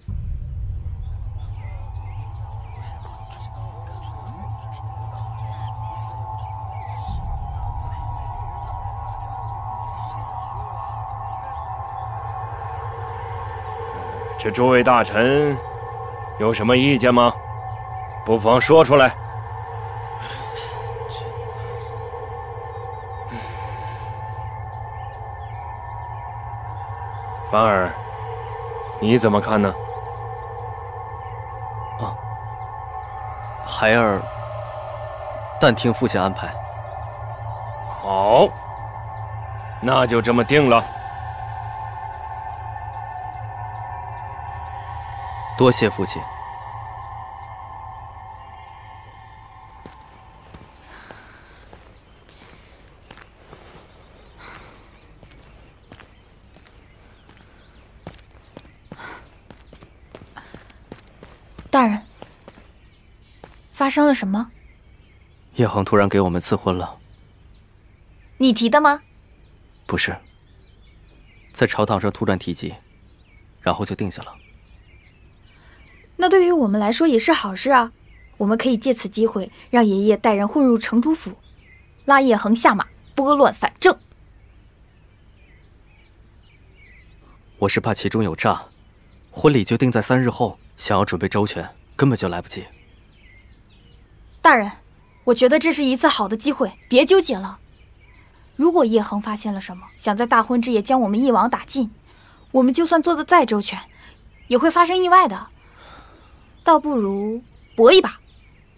这诸位大臣有什么意见吗？不妨说出来。凡儿，你怎么看呢？ 啊，孩儿但听父亲安排。 好，那就这么定了。 多谢父亲。 大人，发生了什么？ 叶恒突然给我们赐婚了。 你提的吗？ 不是，在朝堂上突然提及，然后就定下了。 那对于我们来说也是好事啊！我们可以借此机会让爷爷带人混入城主府，拉叶恒下马，拨乱反正。 我是怕其中有诈，婚礼就定在三日后，想要准备周全，根本就来不及。 大人，我觉得这是一次好的机会，别纠结了。如果叶恒发现了什么，想在大婚之夜将我们一网打尽，我们就算做得再周全，也会发生意外的。倒不如搏一把。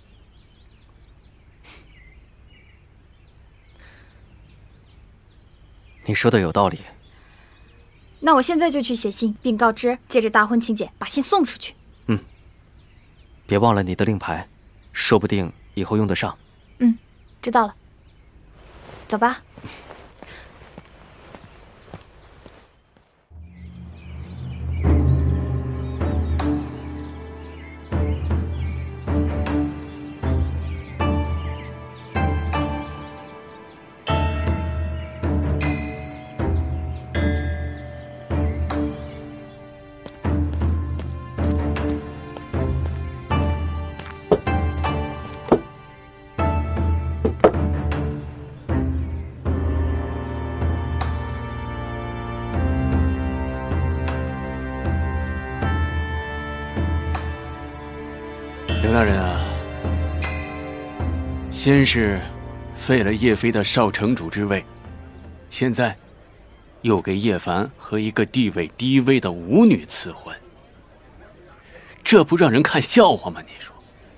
你说的有道理。 那我现在就去写信，并告知借着大婚请柬把信送出去。 嗯，别忘了你的令牌，说不定以后用得上。 嗯，知道了。走吧。 刘大人啊，先是废了叶飞的少城主之位，现在又给叶凡和一个地位低微的舞女赐婚，这不让人看笑话吗？你说，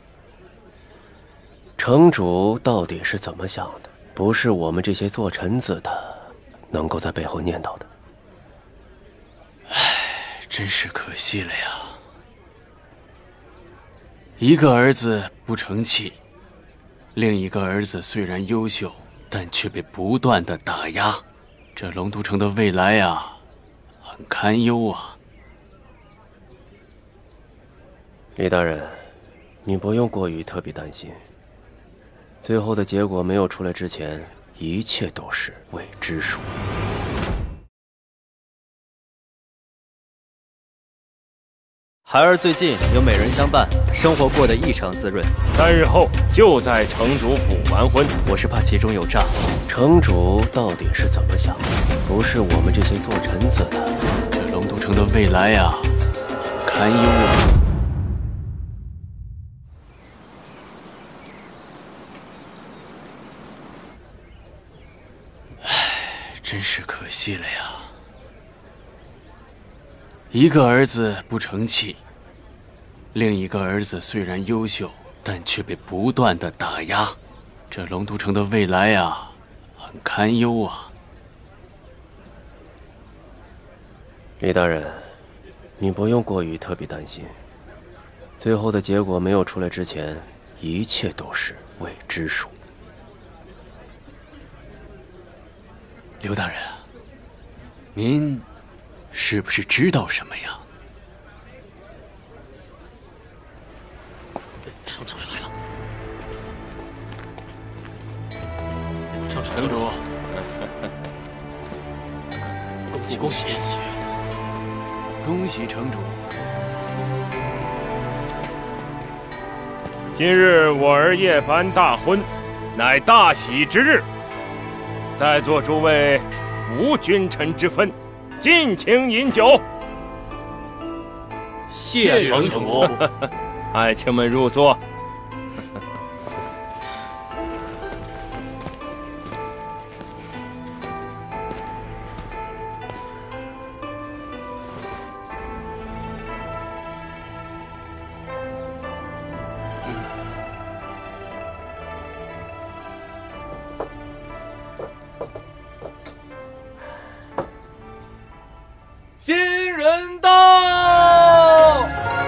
城主到底是怎么想的？不是我们这些做臣子的能够在背后念叨的。 唉，真是可惜了呀。一个儿子不成器， 另一个儿子虽然优秀，但却被不断的打压，这龙都城的未来啊，很堪忧啊。 李大人，你不用过于特别担心。最后的结果没有出来之前，一切都是未知数。 孩儿最近有美人相伴，生活过得异常滋润。 三日后就在城主府完婚， 我是怕其中有诈。 城主到底是怎么想的？不是我们这些做臣子的。 这龙都城的未来啊，很堪忧啊。唉，真是可惜了呀。一个儿子不成器，另一个儿子虽然优秀，但却被不断的打压，这龙都城的未来啊，很堪忧啊。 李大人，你不用过于特别担心。最后的结果没有出来之前，一切都是未知数。 刘大人，您是不是知道什么呀？ 城城主来了， 城城主， 恭喜恭喜！ 恭喜城主！ 今日我儿叶凡大婚，乃大喜之日。在座诸位无君臣之分，尽情饮酒。 谢城主。 爱卿们入座。 新人到！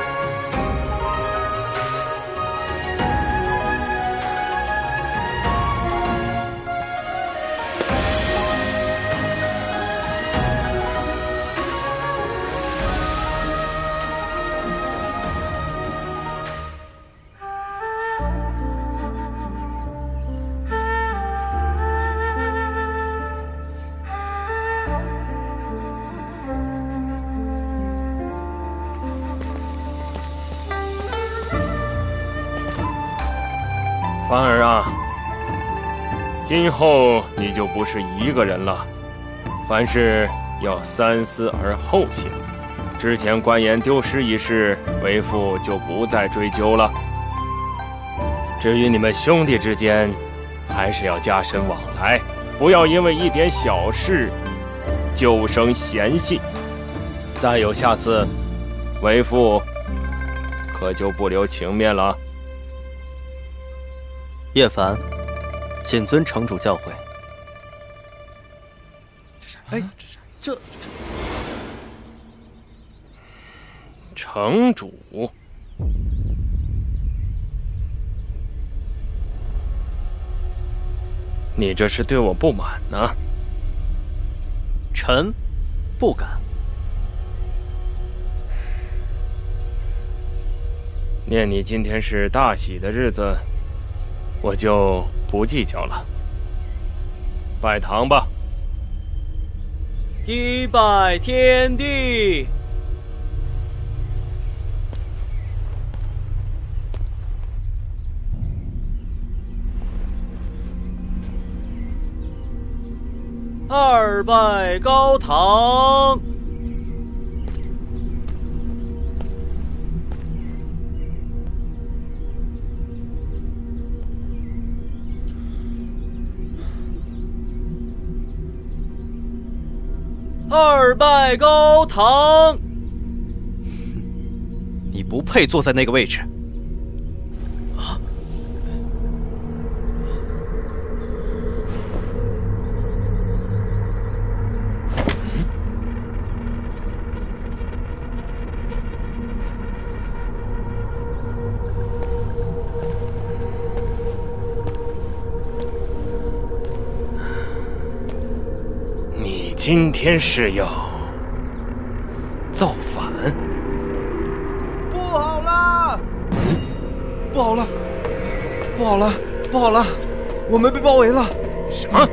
凡儿啊，今后你就不是一个人了，凡事要三思而后行。之前官盐丢失一事，为父就不再追究了。至于你们兄弟之间，还是要加深往来，不要因为一点小事就生嫌隙。再有下次，为父可就不留情面了。 叶凡，谨遵城主教诲。 哎，这城主，你这是对我不满呢？ 臣不敢。 念你今天是大喜的日子，我就不计较了。拜堂吧。 一拜天地。二拜高堂。二拜高堂。你不配坐在那个位置。啊！ 今天是要造反？ 不好了！不好了！不好了！不好了！我们被包围了！ 什么？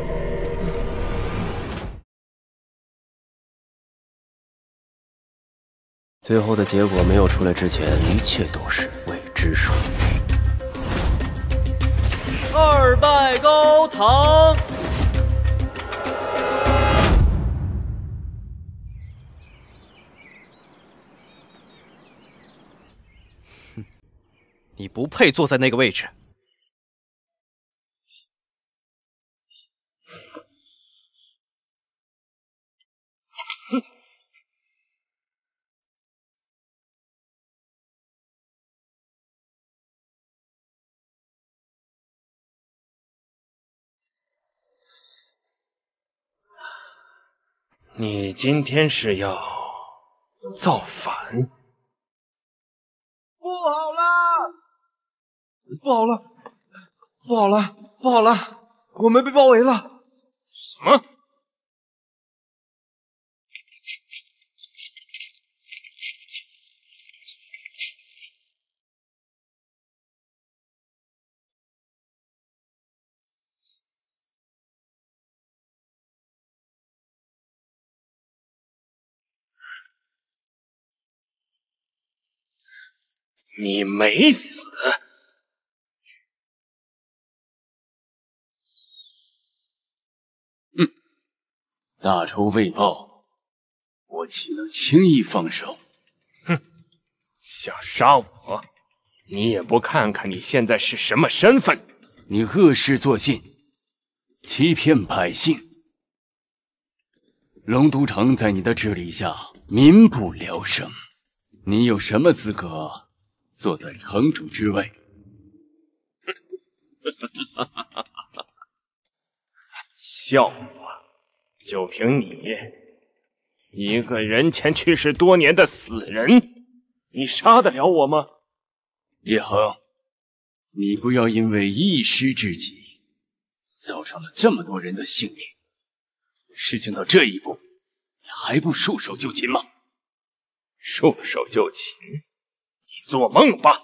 最后的结果没有出来之前，一切都是未知数。 二拜高堂。 哼，你不配坐在那个位置。 你今天是要造反？ 不好了！不好了！不好了！不好了！我们被包围了！ 什么？你没死。 嗯，大仇未报，我岂能轻易放手？ 哼，想杀我，你也不看看你现在是什么身份？ 你恶事作尽，欺骗百姓。龙都城在你的治理下民不聊生，你有什么资格坐在城主之位？ 笑话！就凭你一个人前去世多年的死人，你杀得了我吗？ 叶恒，你不要因为一时之急，造成了这么多人的性命。事情到这一步，你还不束手就擒吗？ 束手就擒？你做梦吧！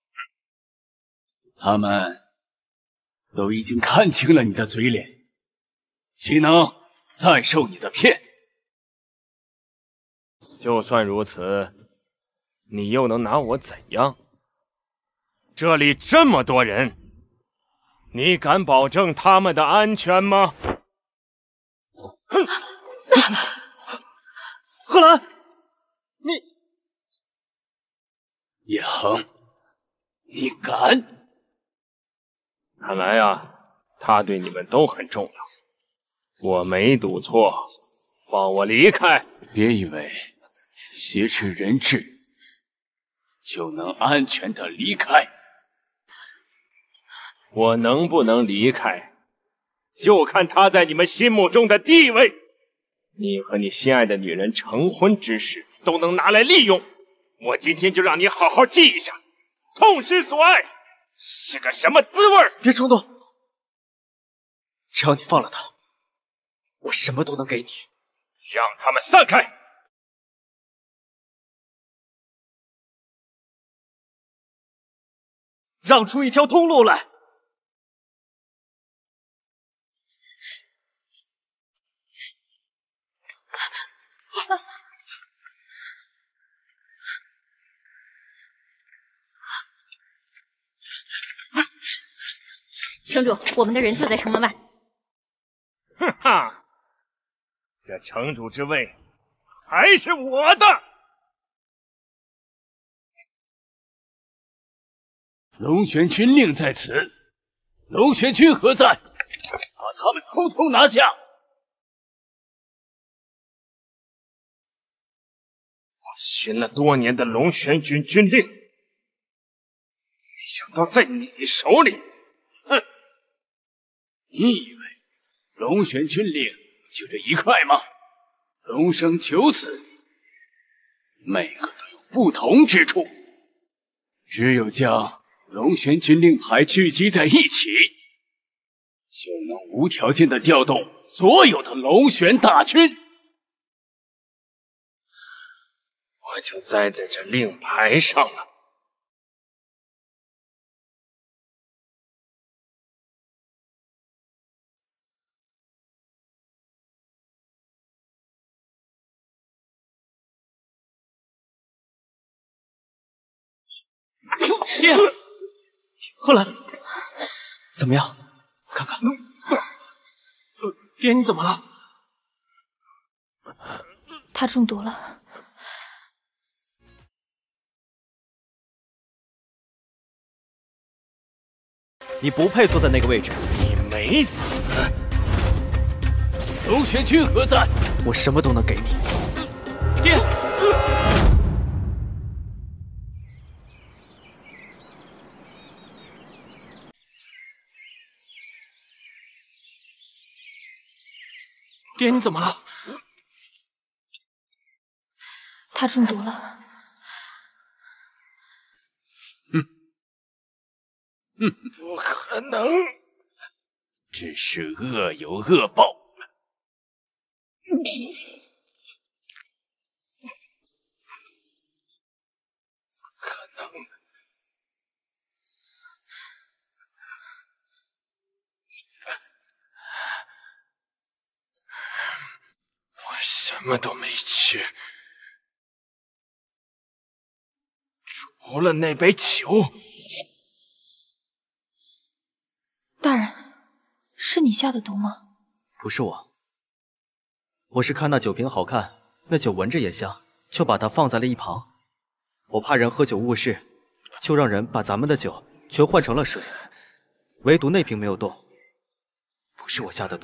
他们都已经看清了你的嘴脸，岂能再受你的骗？ 就算如此，你又能拿我怎样？这里这么多人，你敢保证他们的安全吗？哼！ 贺兰，你叶恒，你敢？ 看来啊，他对你们都很重要。我没赌错，放我离开！ 别以为挟持人质就能安全的离开。 我能不能离开，就看他在你们心目中的地位。你和你心爱的女人成婚之时都能拿来利用，我今天就让你好好记一下，痛失所爱是个什么滋味。 别冲动，只要你放了他，我什么都能给你。 让他们散开！ 让出一条通路来！ 城主，我们的人就在城门外。 哼哈，这城主之位还是我的。 龙玄军令在此，龙玄军何在？把他们统统拿下！ 我寻了多年的龙玄军军令，没想到在你手里。哼！ 你以为龙玄军令就这一块吗？龙生九子，每个都有不同之处，只有将龙玄军令牌聚集在一起，就能无条件的调动所有的龙玄大军。 我就栽在这令牌上了。 爹，贺兰，怎么样？我看看。 爹，你怎么了？ 他中毒了。 你不配坐在那个位置。 你没死。 龙玄君何在？ 我什么都能给你。 爹。爹，你怎么了？ 他中毒了。 嗯，嗯， 不可能， 这是恶有恶报。 不可能。我什么都没吃。除了那杯酒。 大人，是你下的毒吗？ 不是我，我是看那酒瓶好看，那酒闻着也香，就把它放在了一旁。我怕人喝酒误事，就让人把咱们的酒全换成了水，唯独那瓶没有动。不是我下的毒。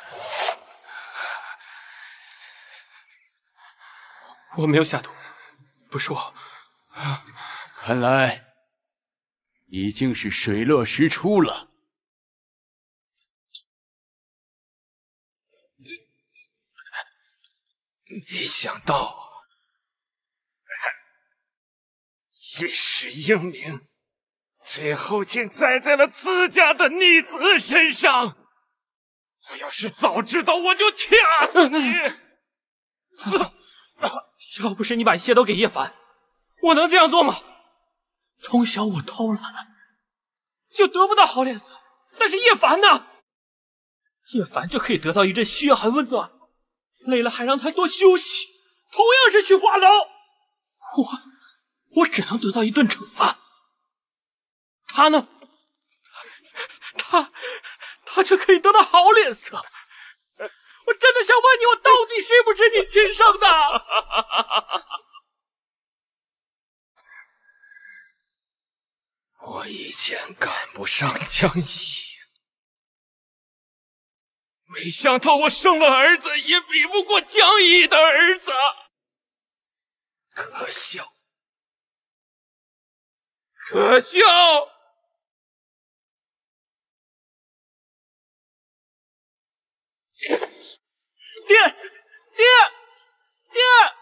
我没有下毒，不是我。 看来已经是水落石出了。 没想到一时英明，最后竟栽在了自家的逆子身上。我要是早知道，我就掐死你！ 要不是你把一切都给叶凡，我能这样做吗？从小我偷懒，就得不到好脸色，但是叶凡呢？叶凡就可以得到一阵嘘寒问暖，累了还让他多休息，同样是去化疗。我我只能得到一顿惩罚。他呢？他他却可以得到好脸色。我真的想问你，我到底是不是你亲生的？ 我以前赶不上江毅，没想到我生了儿子也比不过江毅的儿子，可笑，可笑！ 爹，爹，爹！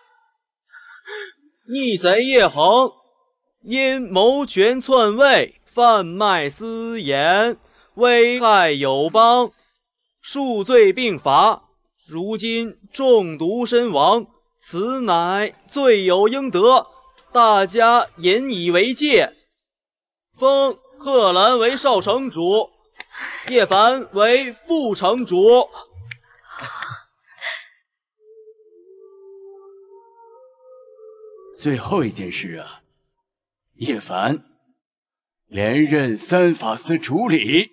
逆贼叶恒因谋权篡位、贩卖私盐、危害友邦，数罪并罚，如今中毒身亡，此乃罪有应得，大家引以为戒。封贺兰为少城主，叶凡为副城主。 最后一件事啊，叶凡连任三法司主理，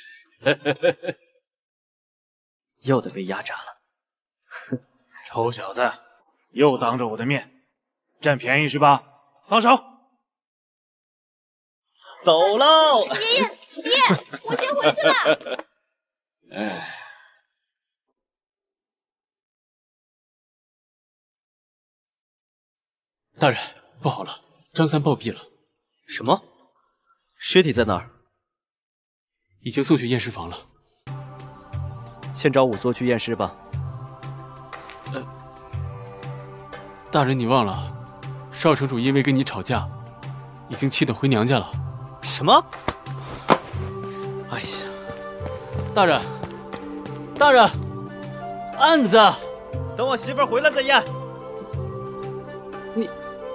又得被压榨了。 哼，臭小子，又当着我的面占便宜是吧？放手！ 走喽！ 爷爷，爷，我先回去了。 哎。大人，不好了，张三暴毙了。 什么？尸体在哪儿？ 已经送去验尸房了。 先找仵作去验尸吧。 呃，大人，你忘了，少城主因为跟你吵架，已经气得回娘家了。 什么？哎呀， 大人，大人，案子， 等我媳妇儿回来再验。 你。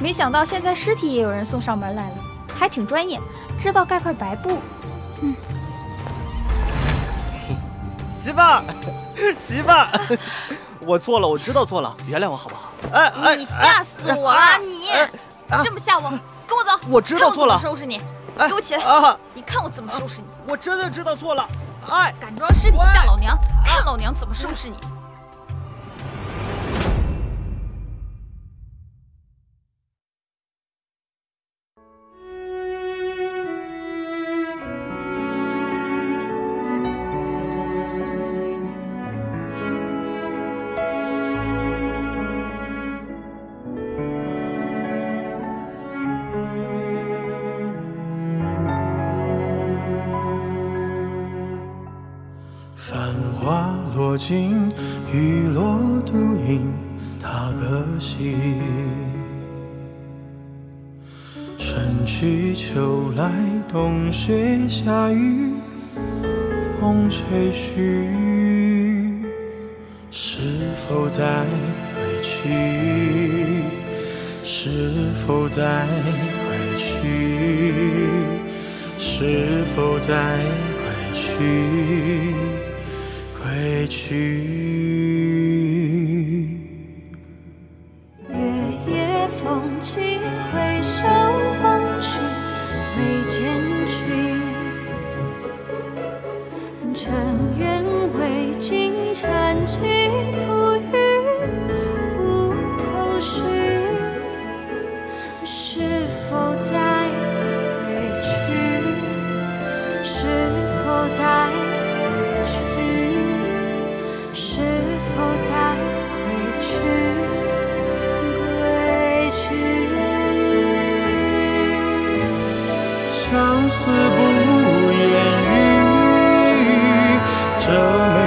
没想到现在尸体也有人送上门来了，还挺专业，知道盖块白布。嗯， 媳妇儿，媳妇儿，我错了，我知道错了，原谅我好不好？哎哎， 你吓死我了！你这么吓我，跟我走！ 我知道错了， 看我怎么收拾你！给我起来！ 啊！ 你看我怎么收拾你！ 我真的知道错了。哎， 敢装尸体吓老娘，看老娘怎么收拾你！ 落尽雨落独饮他个心，春去秋来，冬雪夏雨，风吹絮，是否在归去？是否在归去？是否在归去？归去。 月夜风起，回首望去，未见君。尘缘未尽，缠几不语，无头绪。是否在归去？是否在归去？是否在归去？归去。 相思不言语，这